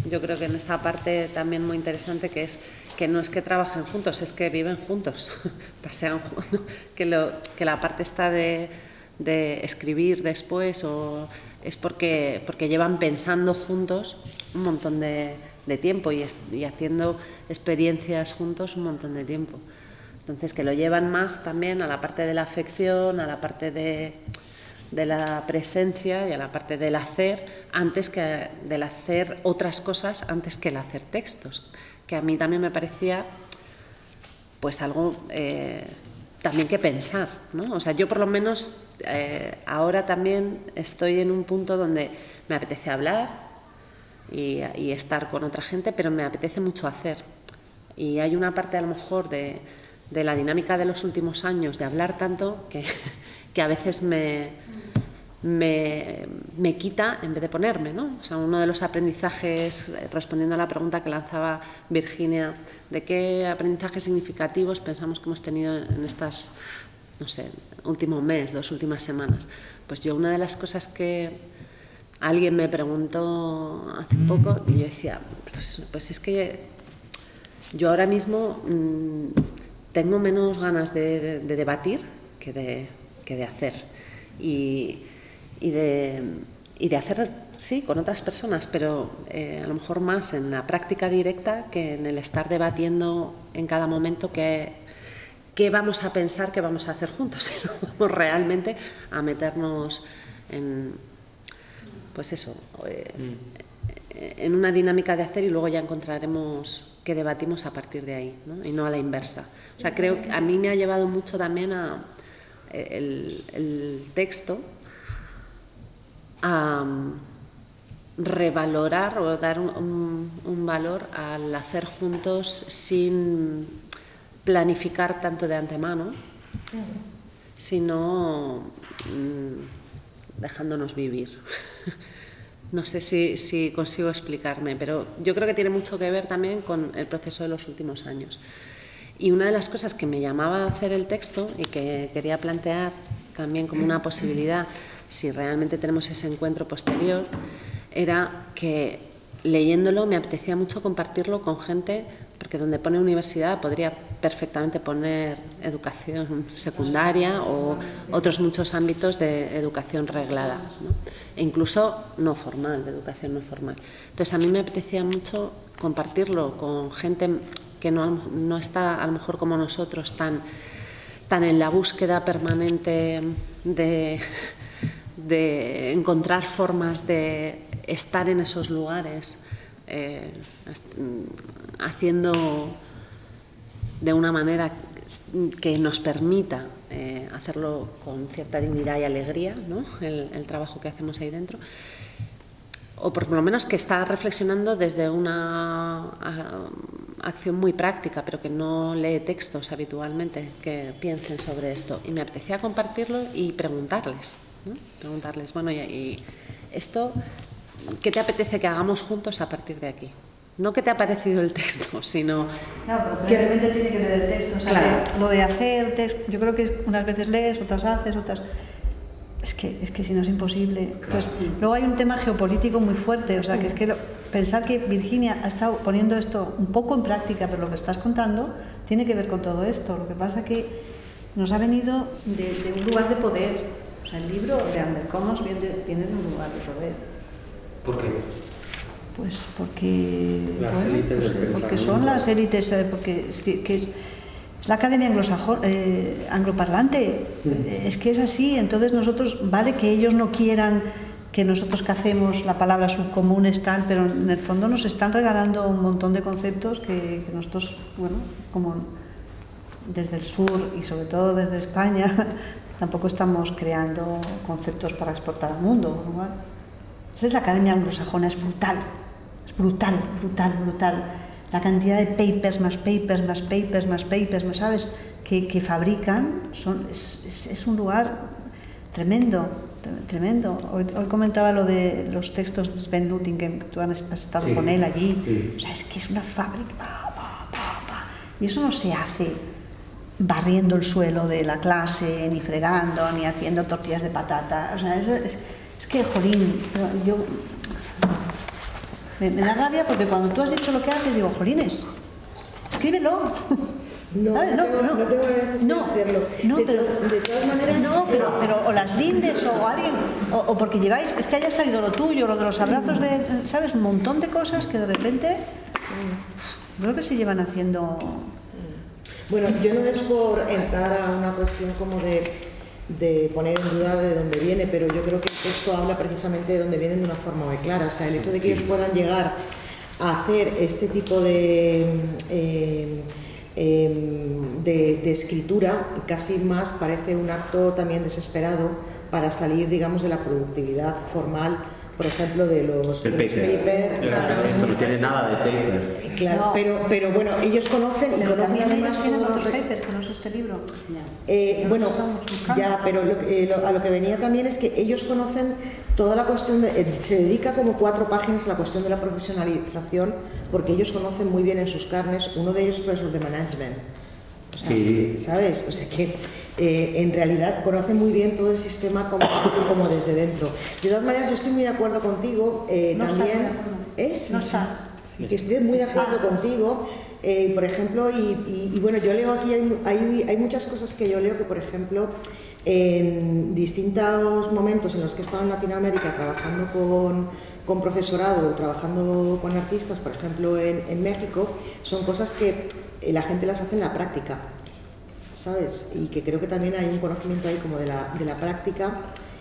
Yo creo que en esa parte también muy interesante, que es que no es que trabajen juntos, es que viven juntos, pasean juntos, que, lo, que la parte está de, de escribir después o es porque, porque llevan pensando juntos un montón de, de tiempo y, y haciendo experiencias juntos un montón de tiempo. Entonces, que lo llevan más también a la parte de la afección, a la parte de, de la presencia y a la parte del hacer, antes que del hacer otras cosas, antes que el hacer textos, que a mí también me parecía pues algo eh, también que pensar, ¿no? O sea, yo por lo menos eh, ahora también estoy en un punto donde me apetece hablar y, y estar con otra gente, pero me apetece mucho hacer. Y hay una parte a lo mejor de, de la dinámica de los últimos años de hablar tanto que, que a veces me, me, me quita en vez de ponerme, ¿no? O sea, uno de los aprendizajes, respondiendo a la pregunta que lanzaba Virginia, de qué aprendizajes significativos pensamos que hemos tenido en estas, no sé, último mes, dos últimas semanas. Pues yo una de las cosas que alguien me preguntó hace poco y yo decía, pues, pues es que yo ahora mismo mmm, tengo menos ganas de, de, de debatir que de, que de hacer y, y, de, y de hacer, sí, con otras personas, pero eh, a lo mejor más en la práctica directa que en el estar debatiendo en cada momento qué, qué vamos a pensar que vamos a hacer juntos, sino vamos realmente a meternos en, pues eso, eh, mm. en una dinámica de hacer y luego ya encontraremos que debatimos a partir de ahí, ¿no? Y no a la inversa. O sea, creo que a mí me ha llevado mucho también a el, el texto a revalorar o dar un, un, un valor al hacer juntos sin planificar tanto de antemano, sino mmm, dejándonos vivir. No sé si, si consigo explicarme, pero yo creo que tiene mucho que ver también con el proceso de los últimos años. Y una de las cosas que me llamaba a hacer el texto y que quería plantear también como una posibilidad, si realmente tenemos ese encuentro posterior, era que leyéndolo me apetecía mucho compartirlo con gente, porque donde pone universidad podría perfectamente poner educación secundaria o otros muchos ámbitos de educación reglada, ¿no? E incluso no formal, de educación no formal. Entonces a mí me apetecía mucho compartirlo con gente que no, no está a lo mejor como nosotros tan, tan en la búsqueda permanente de, de encontrar formas de estar en esos lugares, eh, haciendo de una manera que nos permita eh, hacerlo con cierta dignidad y alegría, ¿no? el, el trabajo que hacemos ahí dentro, o por lo menos que está reflexionando desde una a, acción muy práctica, pero que no lee textos habitualmente, que piensen sobre esto. Y me apetecía compartirlo y preguntarles, ¿no? Preguntarles, bueno, y, y esto, ¿qué te apetece que hagamos juntos a partir de aquí? No qué te ha parecido el texto, sino... Claro, pero realmente tiene que leer el texto. O sea, claro. Lo de hacer texto, yo creo que unas veces lees, otras haces, otras... Es que, es que si no es imposible. Claro. Entonces, luego hay un tema geopolítico muy fuerte, o sea, que es que lo, pensar que Virginia ha estado poniendo esto un poco en práctica, pero lo que estás contando tiene que ver con todo esto. Lo que pasa que nos ha venido de, de un lugar de poder. O sea, el libro de Ander Commons viene de, viene de un lugar de poder. ¿Por qué? Pues porque, bueno, pues porque son las élites, porque es, que es, es la academia anglosajón, eh, angloparlante, mm. es que es así. Entonces nosotros, vale que ellos no quieran que nosotros que hacemos la palabra subcomunes tal, pero en el fondo nos están regalando un montón de conceptos que, que nosotros, bueno, como desde el sur y sobre todo desde España, tampoco estamos creando conceptos para exportar al mundo, ¿no? Esa es la academia anglosajona, es brutal. Es brutal, brutal, brutal. La cantidad de papers, más papers, más papers, más papers, más, ¿sabes? Que, que fabrican, son, es, es, es un lugar tremendo, tremendo. Hoy, hoy comentaba lo de los textos de Sven Luttingen, que tú has estado sí, con él allí. Sí. O sea, es que es una fábrica. Pa, pa, pa, pa. Y eso no se hace barriendo el suelo de la clase, ni fregando, ni haciendo tortillas de patata. O sea, eso es, es que, jolín, yo... Me, me da rabia porque cuando tú has dicho lo que haces, digo, jolines, escríbelo. No, no, no, tengo, no, no tengo la necesidad no, de hacerlo. No, de, pero, to de todas maneras... No, pero, pero o las lindes o alguien, o, o porque lleváis, es que haya salido lo tuyo, lo de los abrazos, de, ¿sabes? Un montón de cosas que de repente creo que se llevan haciendo... Bueno, yo no es por entrar a una cuestión como de, de poner en duda de dónde viene, pero yo creo que el texto habla precisamente de dónde vienen de una forma muy clara. O sea, el hecho de que ellos puedan llegar a hacer este tipo de... Eh, De, de escritura, casi más parece un acto también desesperado para salir, digamos, de la productividad formal, por ejemplo, de los, de los paper. paper. Claro, esto no tiene nada de paper. Claro, No. pero, pero bueno, ellos conocen y Pero conocen también además ellos tienen todos otros los... papers, que no es este libro. Eh, Pero bueno, estamos buscando. ya, pero lo, que- eh, lo- a lo que venía también es que ellos conocen toda la cuestión, de, eh, se dedica como cuatro páginas a la cuestión de la profesionalización, porque ellos conocen muy bien en sus carnes, uno de ellos es profesor de management. O sea, Sí. ¿sabes? O sea que eh, en realidad conocen muy bien todo el sistema como, como desde dentro. De todas maneras, yo estoy muy de acuerdo contigo, eh, No estás también... de acuerdo. ¿Eh? No estás. Que estoy muy de acuerdo contigo, eh, por ejemplo, y, y- y bueno, yo leo aquí, hay, hay, hay muchas cosas que yo leo que, por ejemplo, en distintos momentos en los que he estado en Latinoamérica trabajando con, con profesorado, trabajando con artistas, por ejemplo, en, en México, son cosas que eh, la gente las hace en la práctica, ¿sabes? Y que creo que también hay un conocimiento ahí como de la, de la práctica,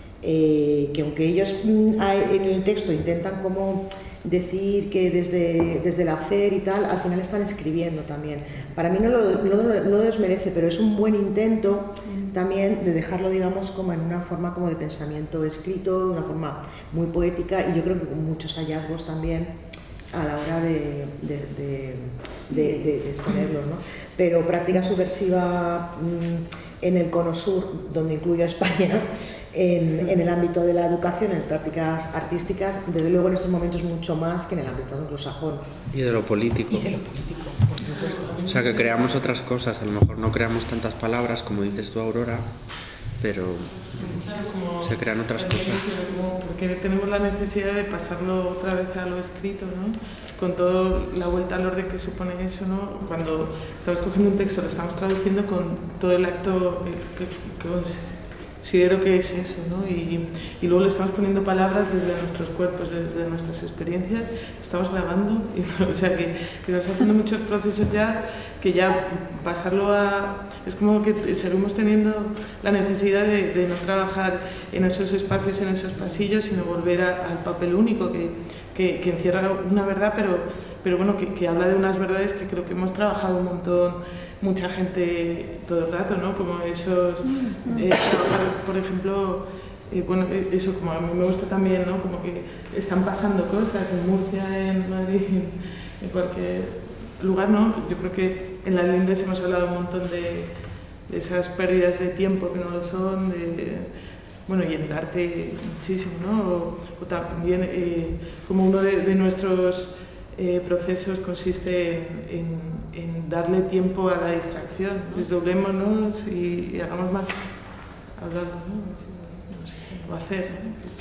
eh, que aunque ellos mm, hay- en el texto intentan como decir que desde, desde el hacer y tal, al final están escribiendo también. Para mí no lo, no, lo- no lo desmerece, pero es un buen intento también de dejarlo, digamos, como en una forma como de pensamiento escrito, de una forma muy poética, y yo creo que con muchos hallazgos también a la hora de, de, de, de, de- de exponerlos, ¿no? Pero práctica subversiva mmm, en el Cono Sur, donde incluyo a España, en, en el ámbito de la educación, en prácticas artísticas, desde luego en estos momentos mucho más que en el ámbito anglosajón. Y de lo político. Y de lo político, por supuesto. O sea, que creamos otras cosas, a lo mejor no creamos tantas palabras como dices tú, Aurora, pero Como se crean otras cosas. como porque tenemos la necesidad de pasarlo otra vez a lo escrito, ¿no? Con toda la vuelta al orden que supone eso, ¿no? Cuando estamos cogiendo un texto, lo estamos traduciendo con todo el acto que, que- que considero que es eso, ¿no? Y, y luego le estamos poniendo palabras desde nuestros cuerpos, desde nuestras experiencias, estamos grabando, y, o sea que, que estamos haciendo muchos procesos ya, que ya pasarlo a... Es como que seguimos teniendo la necesidad de, de no trabajar en esos espacios, en esos pasillos, sino volver a- al papel único, que, que, que encierra una verdad, pero, pero bueno, que, que habla de unas verdades que creo que hemos trabajado un montón, mucha gente todo el rato, ¿no? Como esos... eh, trabajar, por ejemplo... Eh, bueno, eh, eso como a mí me gusta también, ¿no? Como que están pasando cosas en Murcia, en Madrid, en, en cualquier lugar, ¿no? Yo creo que en las lindes hemos hablado un montón de, de esas pérdidas de tiempo que no lo son, de, bueno, y en el arte muchísimo, ¿no? O, o también eh, como uno de, de nuestros eh, procesos consiste en, en, en darle tiempo a la distracción, desdoblémonos y, y hagamos más hablar, ¿no? Así, no sé, o hacer, ¿no?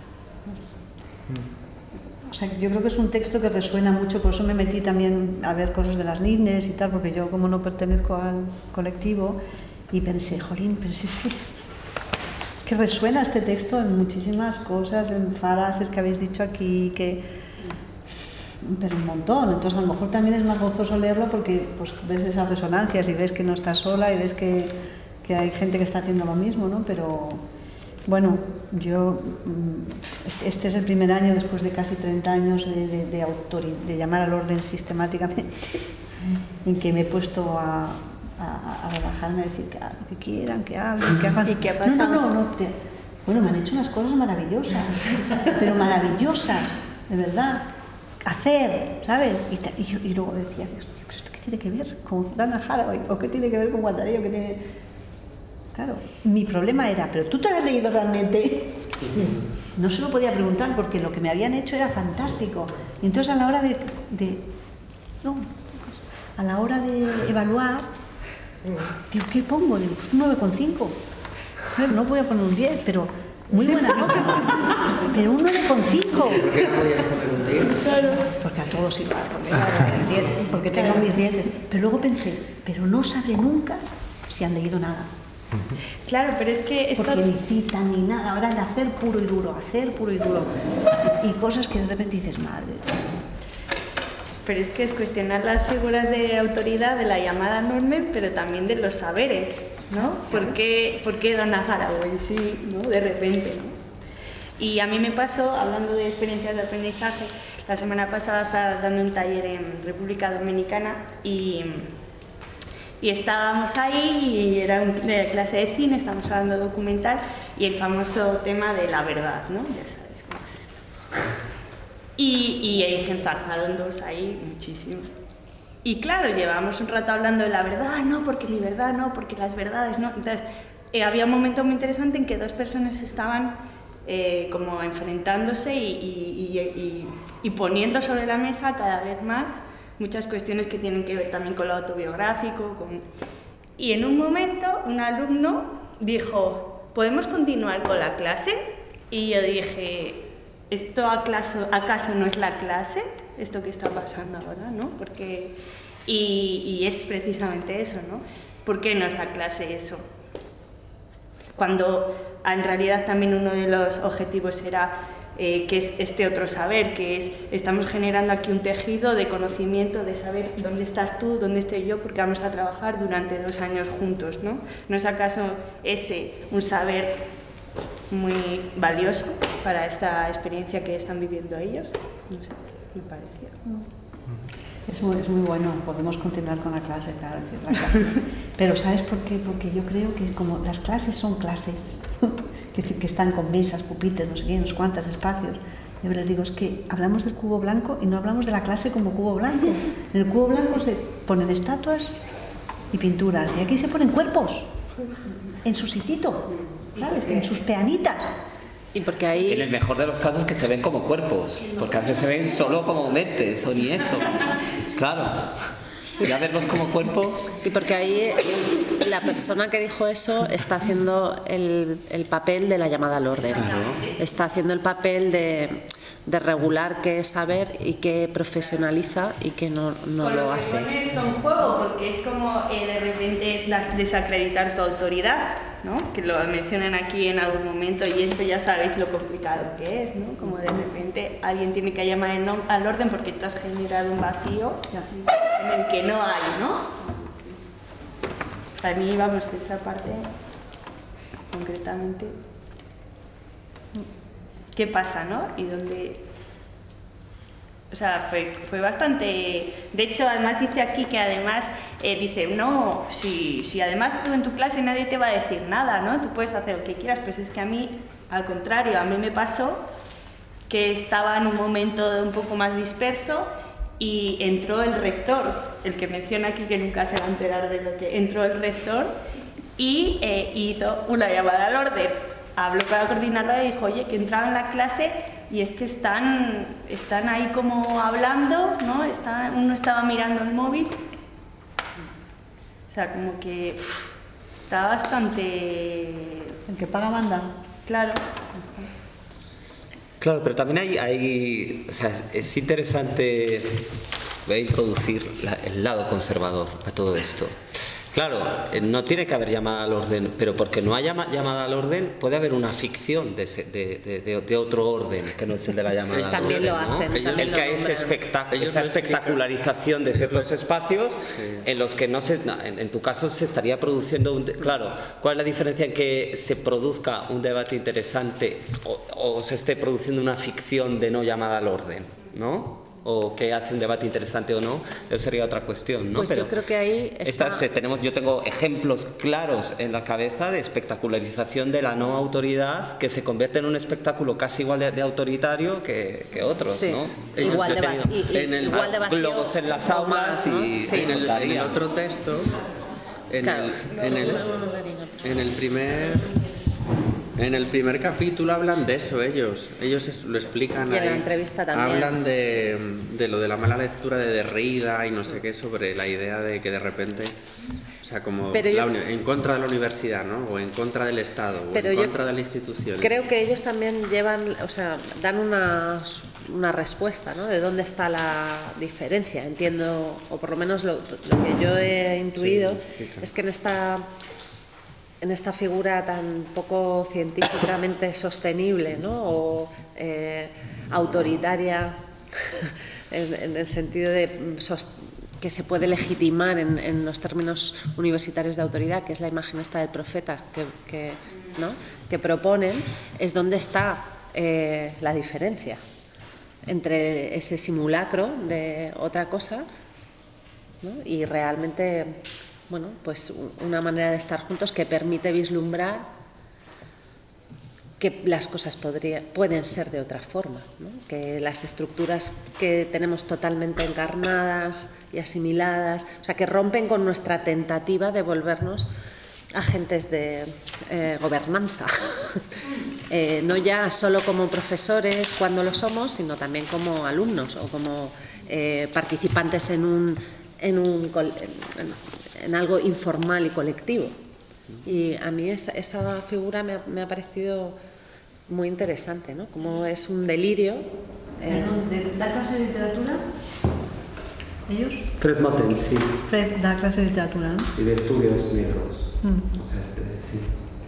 O sea, yo creo que es un texto que resuena mucho, por eso me metí también a ver cosas de las lindes y tal, porque yo como no pertenezco al colectivo, y pensé, jolín, pero si es que, es que resuena este texto en muchísimas cosas, en frases que habéis dicho aquí, que... pero un montón. Entonces a lo mejor también es más gozoso leerlo porque pues, ves esas resonancias y ves que no estás sola y ves que, que hay gente que está haciendo lo mismo, ¿no? Pero bueno, yo este, este es el primer año después de casi treinta años de, de, de, autori- de llamar al orden sistemáticamente en que me he puesto a, a, a relajarme, a decir que hagan lo que quieran, que hablen, que hagan... ¿Y qué ha pasado? No, no, no, no, te- bueno, me han hecho unas cosas maravillosas, pero maravillosas, de verdad. Hacer, ¿sabes? Y, ta- y, yo- y luego decía, "Dios mío, ¿pero esto qué tiene que ver con Dana Haraway? ¿O qué tiene que ver con Guattari? ¿O qué tiene...? Claro, mi problema era, ¿pero tú te lo has leído realmente? No se lo podía preguntar porque lo que me habían hecho era fantástico. Y entonces a la hora de... de- no, a la hora de evaluar, digo, ¿qué pongo? Digo, pues un nueve coma cinco. No voy a poner un diez, pero muy buena nota, pero un nueve coma cinco. ¿Por qué no podías poner un diez? Claro. Porque a todos igual, porque, claro, diez, porque tengo mis diez. Pero luego pensé, pero no sabré nunca si han leído nada. Claro, pero es que esto... Porque ni citan ni nada, ahora el hacer puro y duro, hacer puro y duro. Y, y cosas que de repente dices, madre. Pero es que es cuestionar las figuras de autoridad de la llamada norma, pero también de los saberes, ¿no? ¿Por qué, ¿por qué Donna Haraway? Sí, ¿no? De repente, ¿no? Y a mí me pasó, hablando de experiencias de aprendizaje, la semana pasada estaba dando un taller en República Dominicana y, y estábamos ahí, y era una clase de cine, estábamos hablando de documental, y el famoso tema de la verdad, ¿no? Ya sabes cómo es esto. Y, y ahí se enzarzaron dos ahí muchísimo. Y claro, llevábamos un rato hablando de la verdad, no, porque mi verdad, no, porque las verdades, no. Entonces, eh, había un momento muy interesante en que dos personas estaban eh, como enfrentándose y, y, y, y, y poniendo sobre la mesa cada vez más muchas cuestiones que tienen que ver también con lo autobiográfico. Con... Y en un momento, un alumno dijo, ¿podemos continuar con la clase? Y yo dije... ¿Esto acaso, acaso no es la clase? Esto que está pasando ahora, ¿no? Porque, y, y es precisamente eso, ¿no? ¿Por qué no es la clase eso? Cuando en realidad también uno de los objetivos era eh, que es este otro saber, que es, estamos generando aquí un tejido de conocimiento, de saber dónde estás tú, dónde estoy yo, porque vamos a trabajar durante dos años juntos, ¿no? ¿No es acaso ese un saber muy valioso para esta experiencia que están viviendo ellos? No sé, me parecía. Es muy, es muy bueno, podemos continuar con la clase, claro, decir, la clase. Pero ¿sabes por qué? Porque yo creo que como las clases son clases, es decir, que están con mesas, pupitres, no sé qué, unos cuantos espacios, yo les digo, es que hablamos del cubo blanco y no hablamos de la clase como cubo blanco. En el cubo blanco se ponen estatuas y pinturas, y aquí se ponen cuerpos, en su sitito, ¿sabes? En sus peanitas. Y porque ahí... En el mejor de los casos que se ven como cuerpos, porque a veces se ven solo como mentes o ni eso. Claro. Ya verlos como cuerpos. Y porque ahí la persona que dijo eso está haciendo el, el papel de la llamada al orden. Claro. Está haciendo el papel de, de regular qué es saber y qué profesionaliza y qué no, no Con lo, lo que hace. pone esto en juego, porque es como eh, de repente las- desacreditar tu autoridad, ¿no? Que lo mencionan aquí en algún momento, y eso ya sabéis lo complicado que es, ¿no? Como de repente alguien tiene que llamar en nom- al orden porque tú has generado un vacío en el que no hay, ¿no? A mí, vamos, esa parte concretamente, ¿qué pasa, no? Y dónde... O sea, fue, fue bastante... De hecho, además dice aquí que además, eh, dice, no, si, si además tú en tu clase nadie te va a decir nada, ¿no? Tú puedes hacer lo que quieras, pues es que a mí, al contrario, a mí me pasó que estaba en un momento un poco más disperso y entró el rector, el que menciona aquí que nunca se va a enterar de lo que... Entró el rector y eh, hizo una llamada al orden. Habló con la coordinadora y dijo, oye, que entraron en la clase y es que están, están ahí como hablando, ¿no? Está, uno estaba mirando el móvil. O sea, como que uf, está bastante... El que paga manda. Claro. Claro, pero también hay, hay o sea, es, es interesante, voy a introducir la, el lado conservador a todo esto. Claro, eh, no tiene que haber llamada al orden, pero porque no haya llama, llamada al orden, puede haber una ficción de, ese, de, de, de, de otro orden, que no es el de la llamada al orden. También lo ¿no? hacen, El también que lo hay ese nombran. espectac- Ellos esa lo explican. espectacularización de ciertos espacios Sí. en los que no se, no, en, en tu caso se estaría produciendo un... de- claro, ¿cuál es la diferencia en que se produzca un debate interesante o, o se esté produciendo una ficción de no llamada al orden, ¿no? O que hace un debate interesante o no, eso sería otra cuestión, ¿no? Pues yo creo que ahí está- estas, eh, tenemos, yo tengo ejemplos claros en la cabeza de espectacularización de la no autoridad que se convierte en un espectáculo casi igual de, de autoritario que, que otros, Sí, ¿no? igual Yo he de va- tenido y- y- en el- igual de vacío globos en las o aulas más, ¿no? y Sí. En el, en el contaría. otro texto, en, Claro. el, en, el, en el primer en el primer capítulo hablan de eso ellos, ellos es- lo explican Y en la ahí. entrevista también. Hablan de, de lo de la mala lectura de Derrida y no sé qué, sobre la idea de que de repente sea, como Pero yo- la en contra de la universidad, ¿no? O en contra del Estado, o Pero en yo contra de la institución. Creo que ellos también llevan, o sea, dan una, una respuesta, ¿no? De dónde está la diferencia. Entiendo, o por lo menos lo, lo que yo he intuido, Sí, sí, claro. es que en esta, en esta figura tan poco científicamente sostenible, ¿no? O eh, autoritaria, en, en el sentido de sos- que se puede legitimar en, en los términos universitarios de autoridad, que es la imagen esta del profeta que, que, ¿no? que proponen, es donde está eh, la diferencia entre ese simulacro de otra cosa, ¿no? Y realmente, bueno, pues una manera de estar juntos que permite vislumbrar que las cosas podría, pueden ser de otra forma, ¿no? Que las estructuras que tenemos totalmente encarnadas y asimiladas, o sea, que rompen con nuestra tentativa de volvernos agentes de eh, gobernanza, eh, no ya solo como profesores cuando lo somos, sino también como alumnos o como eh, participantes en, un, en, un, en, en algo informal y colectivo. Y a mí esa, esa figura me ha, me ha parecido muy interesante, ¿no? Como es un delirio. Eh, Perdón, ¿de- ¿Da clase de literatura? ¿Ellos? Fred Moten, sí, Fred da clase de literatura, ¿no? y de estudios negros. Mm. O sea, eh, sí.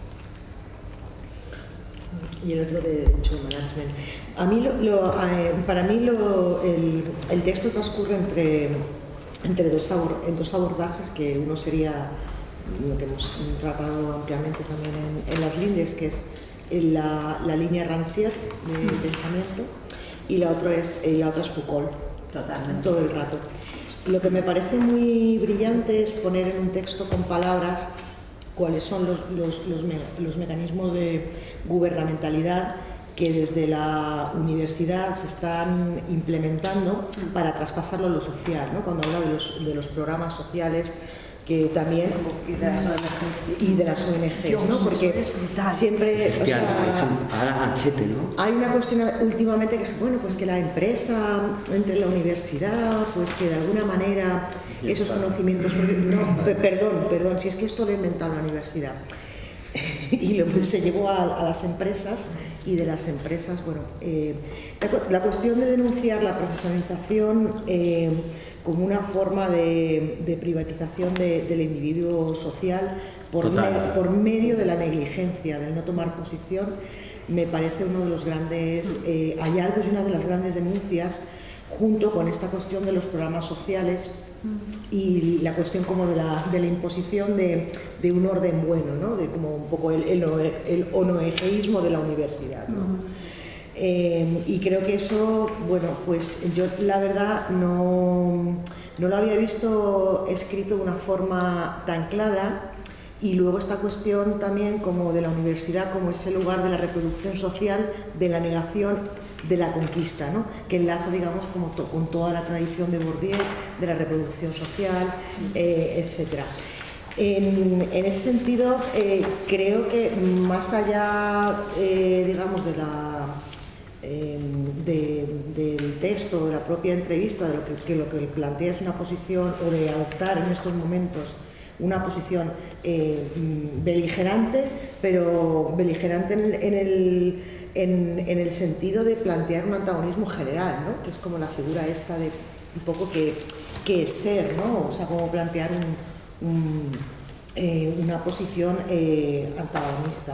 Y el otro de Show Management. A mí lo, lo, eh, para mí lo, el, el texto transcurre entre, entre dos, abor, en dos abordajes, que uno sería lo que hemos tratado ampliamente también en, en las lindes, que es la, la línea Rancière de pensamiento, y la otra es, y la otra es Foucault, Totalmente. todo el rato. Lo que me parece muy brillante es poner en un texto con palabras cuáles son los, los, los, me, los mecanismos de gubernamentalidad que desde la universidad se están implementando para traspasarlo a lo social, ¿no? Cuando habla de los, de los programas sociales, que también Y de las O N Ges. y de las O N Ges, ¿no? Porque Es brutal. siempre, o Hostia, sea, es un- ahora machete, ¿no? hay una cuestión últimamente que es, bueno, pues que la empresa entre la universidad, pues que de alguna manera esos conocimientos, porque- no, pe- perdón, perdón, si es que esto lo ha inventado la universidad y lo, pues, se llevó a, a las empresas, y de las empresas, bueno, eh, la, cu- la cuestión de denunciar la profesionalización eh, como una forma de, de privatización de- del individuo social por, Total. me- por medio de la negligencia, del no tomar posición, me parece uno de los grandes eh, hallazgos y una de las grandes denuncias, junto con esta cuestión de los programas sociales y la cuestión como de la, de la imposición de, de un orden bueno, ¿no? De como un poco el, el, el onoegeísmo de la universidad, ¿no? Eh, y creo que eso, bueno, pues yo la verdad no, no lo había visto escrito de una forma tan clara. Y luego esta cuestión también como de la universidad como ese lugar de la reproducción social, de la negación de la conquista, ¿no? Que enlaza, digamos, como to- con toda la tradición de Bourdieu, de la reproducción social, eh, etcétera. En, en ese sentido, eh, creo que más allá, eh, digamos, de la, eh, de- del texto, de la propia entrevista, de lo que, que lo que plantea es una posición, o de adoptar en estos momentos una posición eh, beligerante, pero beligerante en, en, el, en, en el sentido de plantear un antagonismo general, ¿no? Que es como la figura esta de un poco que, que es ser, ¿no? O sea, como plantear un, un, eh, una posición eh, antagonista.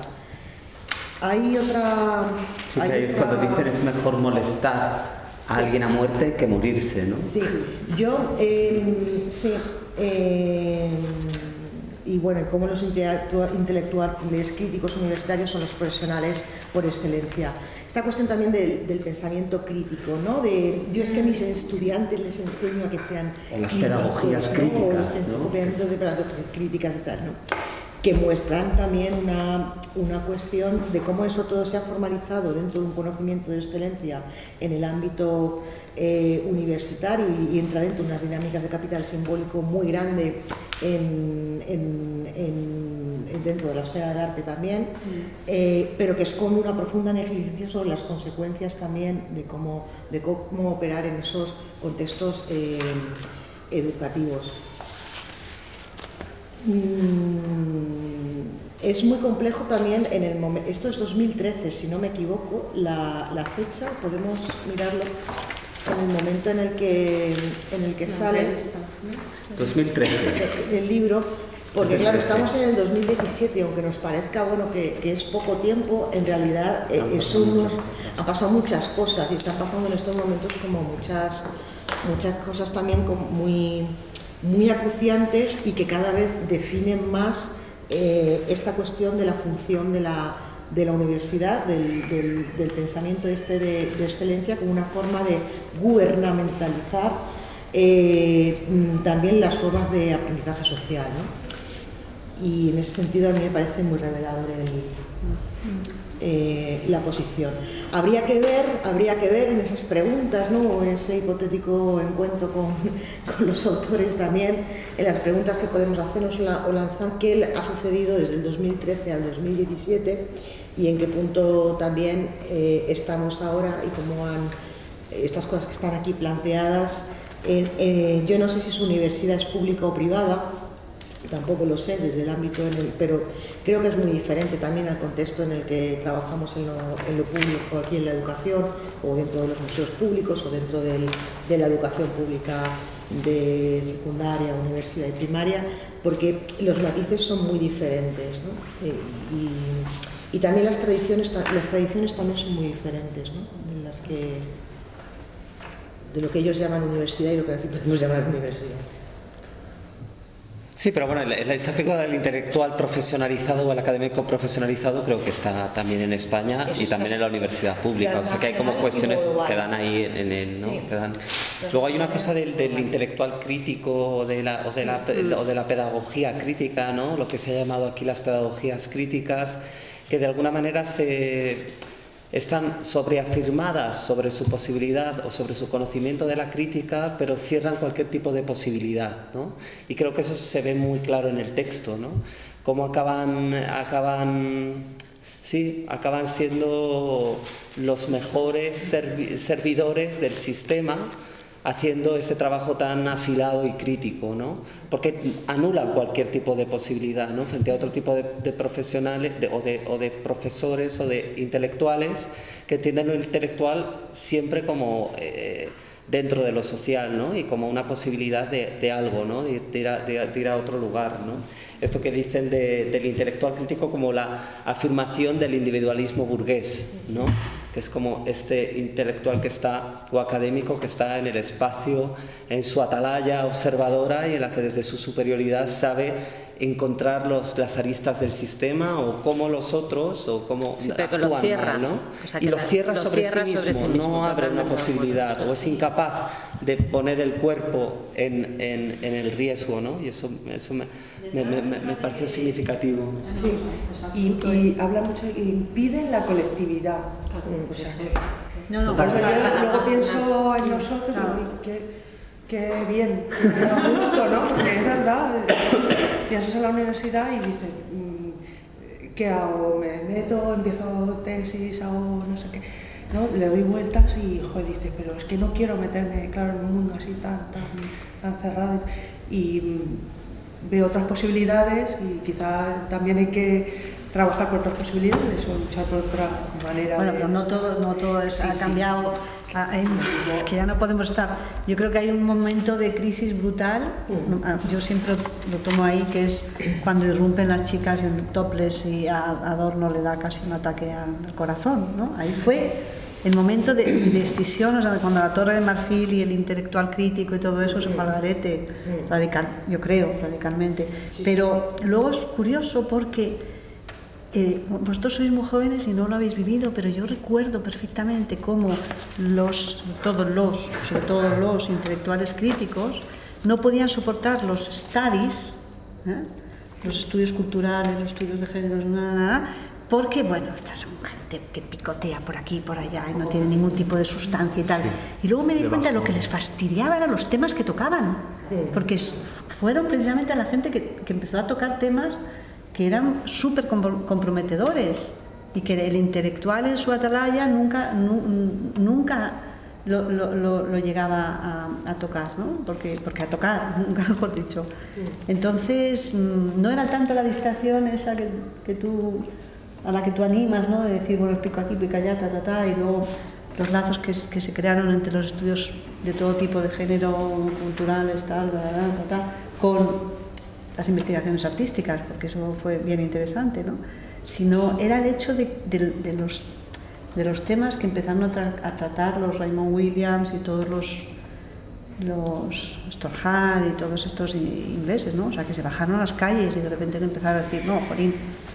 Hay otra... Sí, hay que ahí es otra- cuando dicen es mejor molestar a alguien a muerte que morirse, ¿no? Sí, yo, eh, sí, eh, y bueno, como los intelectua- intelectuales críticos universitarios son los profesionales por excelencia. Esta cuestión también del, del pensamiento crítico, ¿no? De, yo es que a mis estudiantes les enseño a que sean O las críticos, pedagogías ¿no? críticas, O los ¿no? pensamientos de pedagogías críticas y tal, ¿no? Que muestran también una, una cuestión de cómo eso todo se ha formalizado dentro de un conocimiento de excelencia en el ámbito eh, universitario y, y entra dentro de unas dinámicas de capital simbólico muy grande en, en, en, en dentro de la esfera del arte también, mm. eh, pero que esconde una profunda negligencia sobre las consecuencias también de cómo, de cómo operar en esos contextos eh, educativos. Es muy complejo también en el momento, esto es dos mil trece, si no me equivoco, la, la fecha, podemos mirarlo en el momento en el que, en el que sale dos mil trece. el libro, porque claro, estamos en el dos mil diecisiete y aunque nos parezca bueno que, que es poco tiempo, en realidad eh, es unos, han pasado muchas cosas y están pasando en estos momentos como muchas, muchas cosas también como muy, muy acuciantes y que cada vez definen más Eh, esta cuestión de la función de la, de la universidad, del, del, del pensamiento este de, de excelencia como una forma de gubernamentalizar eh, también las formas de aprendizaje social, ¿no? Y en ese sentido a mí me parece muy revelador el, eh, la posición. Habría que ver, habría que ver en esas preguntas, ¿no? O en ese hipotético encuentro con, con los autores también, en las preguntas que podemos hacernos o lanzar qué ha sucedido desde el dos mil trece al dos mil diecisiete y en qué punto también eh, estamos ahora y cómo han estas cosas que están aquí planteadas. Eh, eh, yo no sé si su universidad es pública o privada, tampoco lo sé desde el ámbito, en el, pero creo que es muy diferente también al contexto en el que trabajamos en lo, en lo público aquí en la educación o dentro de los museos públicos o dentro del, de la educación pública de secundaria, universidad y primaria, porque los matices son muy diferentes, ¿no? Eh, y, y también las tradiciones, las tradiciones también son muy diferentes, ¿no? En las que, de lo que ellos llaman universidad y lo que aquí podemos llamar universidad. Sí, pero bueno, el, el desafío del intelectual profesionalizado o el académico profesionalizado creo que está también en España y también en la universidad pública, o sea que hay como cuestiones que dan ahí en el, ¿no? Sí. Que dan. Luego hay una cosa del, del intelectual crítico o de, la, o, de la, o de la pedagogía crítica, ¿no? Lo que se ha llamado aquí las pedagogías críticas, que de alguna manera se están sobreafirmadas sobre su posibilidad o sobre su conocimiento de la crítica, pero cierran cualquier tipo de posibilidad, ¿no? Y creo que eso se ve muy claro en el texto, ¿no? Cómo acaban, acaban, sí, acaban siendo los mejores servi- servidores del sistema, haciendo este trabajo tan afilado y crítico, ¿no? Porque anulan cualquier tipo de posibilidad, ¿no? Frente a otro tipo de, de profesionales de, o, de, o de profesores o de intelectuales que entienden lo intelectual siempre como eh, dentro de lo social, ¿no? Y como una posibilidad de, de algo, ¿no? De, de, ir a, de, de ir a otro lugar, ¿no? Esto que dicen de, del intelectual crítico como la afirmación del individualismo burgués, ¿no? Que es como este intelectual que está, o académico que está en el espacio, en su atalaya observadora y en la que desde su superioridad sabe encontrar los, las aristas del sistema o cómo los otros o cómo sí, actúan lo cierra, mal, ¿no? O sea, y lo la, cierra, lo sobre, cierra sí sobre mismo, sí mismo, no abre una totalmente posibilidad o es incapaz de poner el cuerpo en, en, en el riesgo, ¿no? Y eso, eso me, me, me, me pareció significativo. Sí, y, y habla mucho, impiden la colectividad. O sea, que, No, no, por eso claro, yo claro, luego claro, pienso en nosotros claro. y digo, qué, qué bien, qué a gusto, ¿no? Porque es verdad, piensas en la universidad y dices, mm, ¿qué hago? ¿Me meto? ¿Empiezo tesis? ¿Hago no sé qué? ¿No? Le doy vueltas y, joder, dices, pero es que no quiero meterme, claro, en un mundo así tan, tan, tan cerrado. Y mm, veo otras posibilidades y quizá también hay que trabajar por otras posibilidades o luchar por otra manera. Bueno, de... pero no todo, no todo es, Sí, ha sí. cambiado. Ah, hay- es que ya no podemos estar. Yo creo que hay un momento de crisis brutal. Ah, Yo siempre lo tomo ahí, que es cuando irrumpen las chicas en topless y a Adorno le da casi un ataque al corazón, ¿no? Ahí fue el momento de, de escisión, o sea, cuando la Torre de Marfil y el intelectual crítico y todo eso se fue al garete, radical, yo creo, radicalmente. Pero luego es curioso porque Eh, vosotros sois muy jóvenes y no lo habéis vivido, pero yo recuerdo perfectamente cómo los, todos los, sobre todo los intelectuales críticos, no podían soportar los studies, ¿eh? los estudios culturales, los estudios de género, nada, nada, porque, bueno, estas son gente que picotea por aquí y por allá y no tiene ningún tipo de sustancia y tal. Sí. Y luego me di cuenta de lo que les fastidiaba eran los temas que tocaban, porque fueron precisamente a la gente que, que empezó a tocar temas que eran súper comprometedores y que el intelectual en su atalaya nunca, nu, nunca lo, lo, lo, lo llegaba a, a tocar, ¿no? Porque, porque a tocar, nunca mejor dicho. Entonces, no era tanto la distracción esa que, que tú, a la que tú animas, ¿no? De decir, bueno, pico aquí, pico allá, ta, ta, ta, y luego los lazos que, que se crearon entre los estudios de todo tipo de género, culturales, tal, bla, bla, bla, ta, ta, con las investigaciones artísticas, porque eso fue bien interesante, ¿no? Sino era el hecho de, de, de los de los temas que empezaron a, tra a tratar los Raymond Williams y todos los, los Storhar y todos estos ingleses, ¿no? O sea, que se bajaron a las calles y de repente empezaron a decir, no, jolín.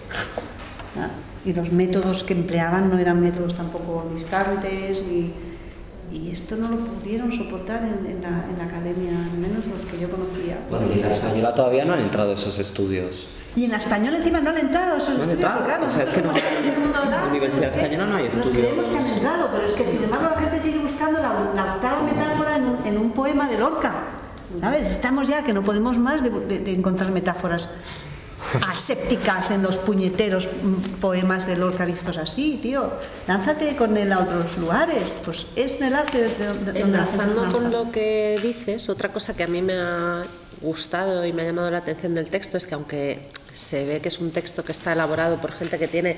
¿Ah? Y los métodos que empleaban no eran métodos tampoco distantes y, y esto no lo pudieron soportar en, en, la, en la academia, al menos los que yo conocía. Bueno, y en la española todavía no han entrado esos estudios. Y en la española encima no han entrado esos no estudios, entrado. claro. O sea, es que no, en la Universidad Española no hay estudios. No creemos que han entrado, pero es que sin embargo la gente sigue buscando la, la octava metáfora en un, en un poema de Lorca. ¿Sabes? Estamos ya que no podemos más de, de, de encontrar metáforas asépticas en los puñeteros poemas de Lorca vistos así, tío. Lánzate con él a otros lugares. Pues es en el arte de, de, de donde enlazando con lo que dices, otra cosa que a mí me ha gustado y me ha llamado la atención del texto es que aunque se ve que es un texto que está elaborado por gente que tiene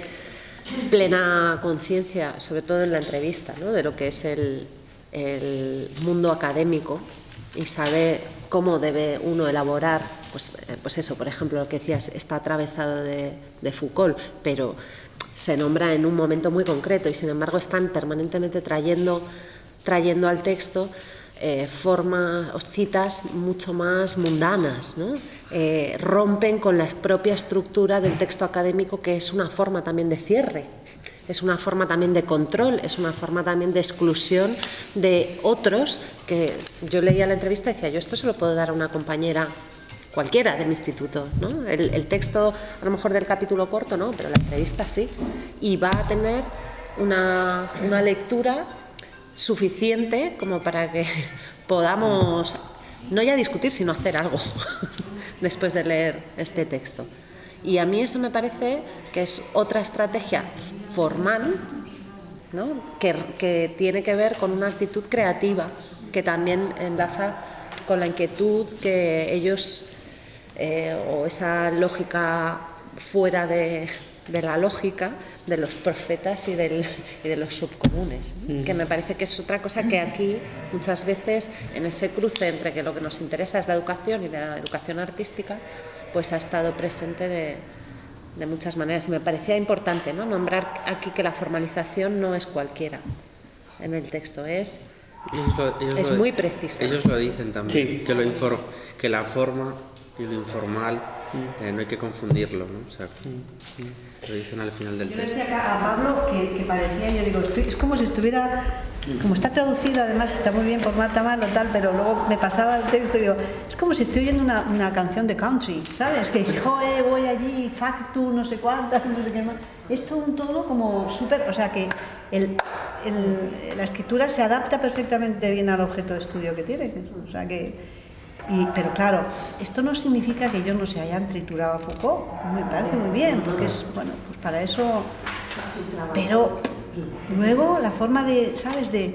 plena conciencia, sobre todo en la entrevista, ¿no? De lo que es el, el mundo académico y sabe cómo debe uno elaborar, pues, pues eso, por ejemplo, lo que decías, está atravesado de, de Foucault, pero se nombra en un momento muy concreto y sin embargo están permanentemente trayendo, trayendo al texto Eh, formas o citas mucho más mundanas, ¿no? Eh, rompen con la propia estructura del texto académico, que es una forma también de cierre, es una forma también de control, es una forma también de exclusión de otros, que yo leía la entrevista y decía, yo esto se lo puedo dar a una compañera cualquiera de mi instituto, ¿no? El, el texto a lo mejor del capítulo corto no, pero la entrevista sí, y va a tener una, una lectura suficiente como para que podamos no ya discutir sino hacer algo después de leer este texto. Y a mí eso me parece que es otra estrategia formal, ¿no? que, que tiene que ver con una actitud creativa que también enlaza con la inquietud que ellos eh, o esa lógica fuera de de la lógica de los profetas y, del, y de los subcomunes, mm. que me parece que es otra cosa que aquí muchas veces en ese cruce entre que lo que nos interesa es la educación y la educación artística, pues ha estado presente de, de muchas maneras y me parecía importante, ¿no? Nombrar aquí que la formalización no es cualquiera en el texto, es, ellos lo, ellos es lo, muy precisa. Ellos lo dicen también, sí. que, lo inform, que la forma y lo informal eh, no hay que confundirlo, ¿no? O sea, lo dicen al final del yo texto. Yo le decía a Pablo que, que parecía, yo digo, es como si estuviera, como está traducido, además está muy bien por Marta Malo, tal, pero luego me pasaba el texto y digo, es como si estoy oyendo una, una canción de country, ¿sabes? Que joe, voy allí, factu, no sé cuántas, no sé qué más. Es todo un tono como súper, o sea que el, el, la escritura se adapta perfectamente bien al objeto de estudio que tiene, o sea que... Y, pero claro, esto no significa que ellos no se hayan triturado a Foucault, me parece muy bien, porque es, bueno, pues para eso, pero luego la forma de, ¿sabes?, de,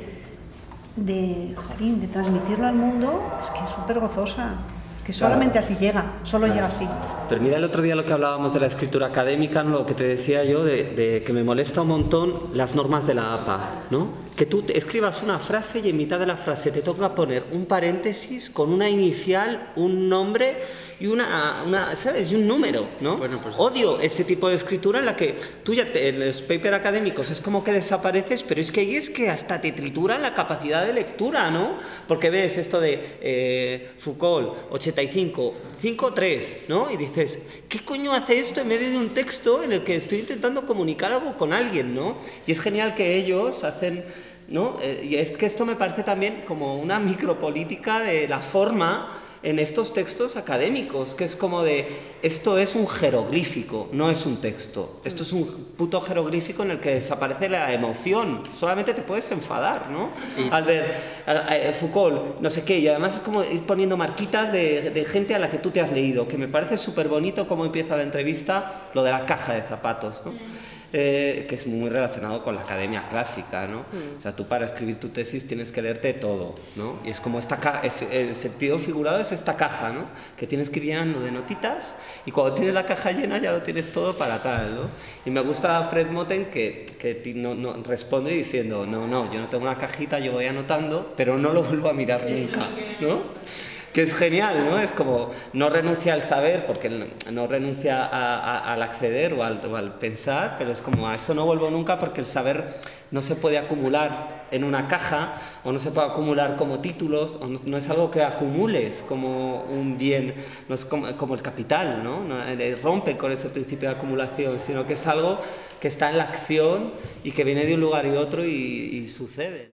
de, jolín, de transmitirlo al mundo, es que es súper gozosa, que solamente claro. así llega, solo claro. llega así. Pero mira el otro día lo que hablábamos de la escritura académica, ¿no? Lo que te decía yo, de, de que me molesta un montón las normas de la A P A, ¿no? Que tú escribas una frase y en mitad de la frase te toca poner un paréntesis con una inicial, un nombre y una, una ¿sabes? Y un número, ¿no? Bueno, pues... Odio este tipo de escritura en la que tú ya te, en los papers académicos es como que desapareces, pero es que ahí es que hasta te trituran la capacidad de lectura, ¿no? Porque ves esto de eh, Foucault, ochenta y cinco, cinco tres, ¿no? Y dices, ¿qué coño hace esto en medio de un texto en el que estoy intentando comunicar algo con alguien, ¿no? Y es genial que ellos hacen... ¿no? Eh, y es que esto me parece también como una micropolítica de la forma en estos textos académicos, que es como de, esto es un jeroglífico, no es un texto, esto es un puto jeroglífico en el que desaparece la emoción, solamente te puedes enfadar, ¿no? Sí. Al ver a, a Foucault, no sé qué, y además es como ir poniendo marquitas de, de gente a la que tú te has leído, que me parece súper bonito cómo empieza la entrevista, lo de la caja de zapatos, ¿no? eh, que es muy relacionado con la academia clásica, ¿no? Mm. O sea, tú para escribir tu tesis tienes que leerte todo, ¿no? Y es como esta caja, es, el sentido figurado es esta caja, ¿no? Que tienes que ir llenando de notitas y cuando tienes la caja llena ya lo tienes todo para tal, ¿no? Y me gusta Fred Moten que, que no, no, responde diciendo, no, no, yo no tengo una cajita, yo voy anotando, pero no lo vuelvo a mirar nunca, ¿no? Que es genial, ¿no? Es como no renuncia al saber porque no renuncia a, a, al acceder o al, o al pensar, pero es como a eso no vuelvo nunca porque el saber no se puede acumular en una caja o no se puede acumular como títulos, o no, no es algo que acumules como un bien, no es como, como el capital, ¿no? No rompe con ese principio de acumulación, sino que es algo que está en la acción y que viene de un lugar y otro y, y sucede.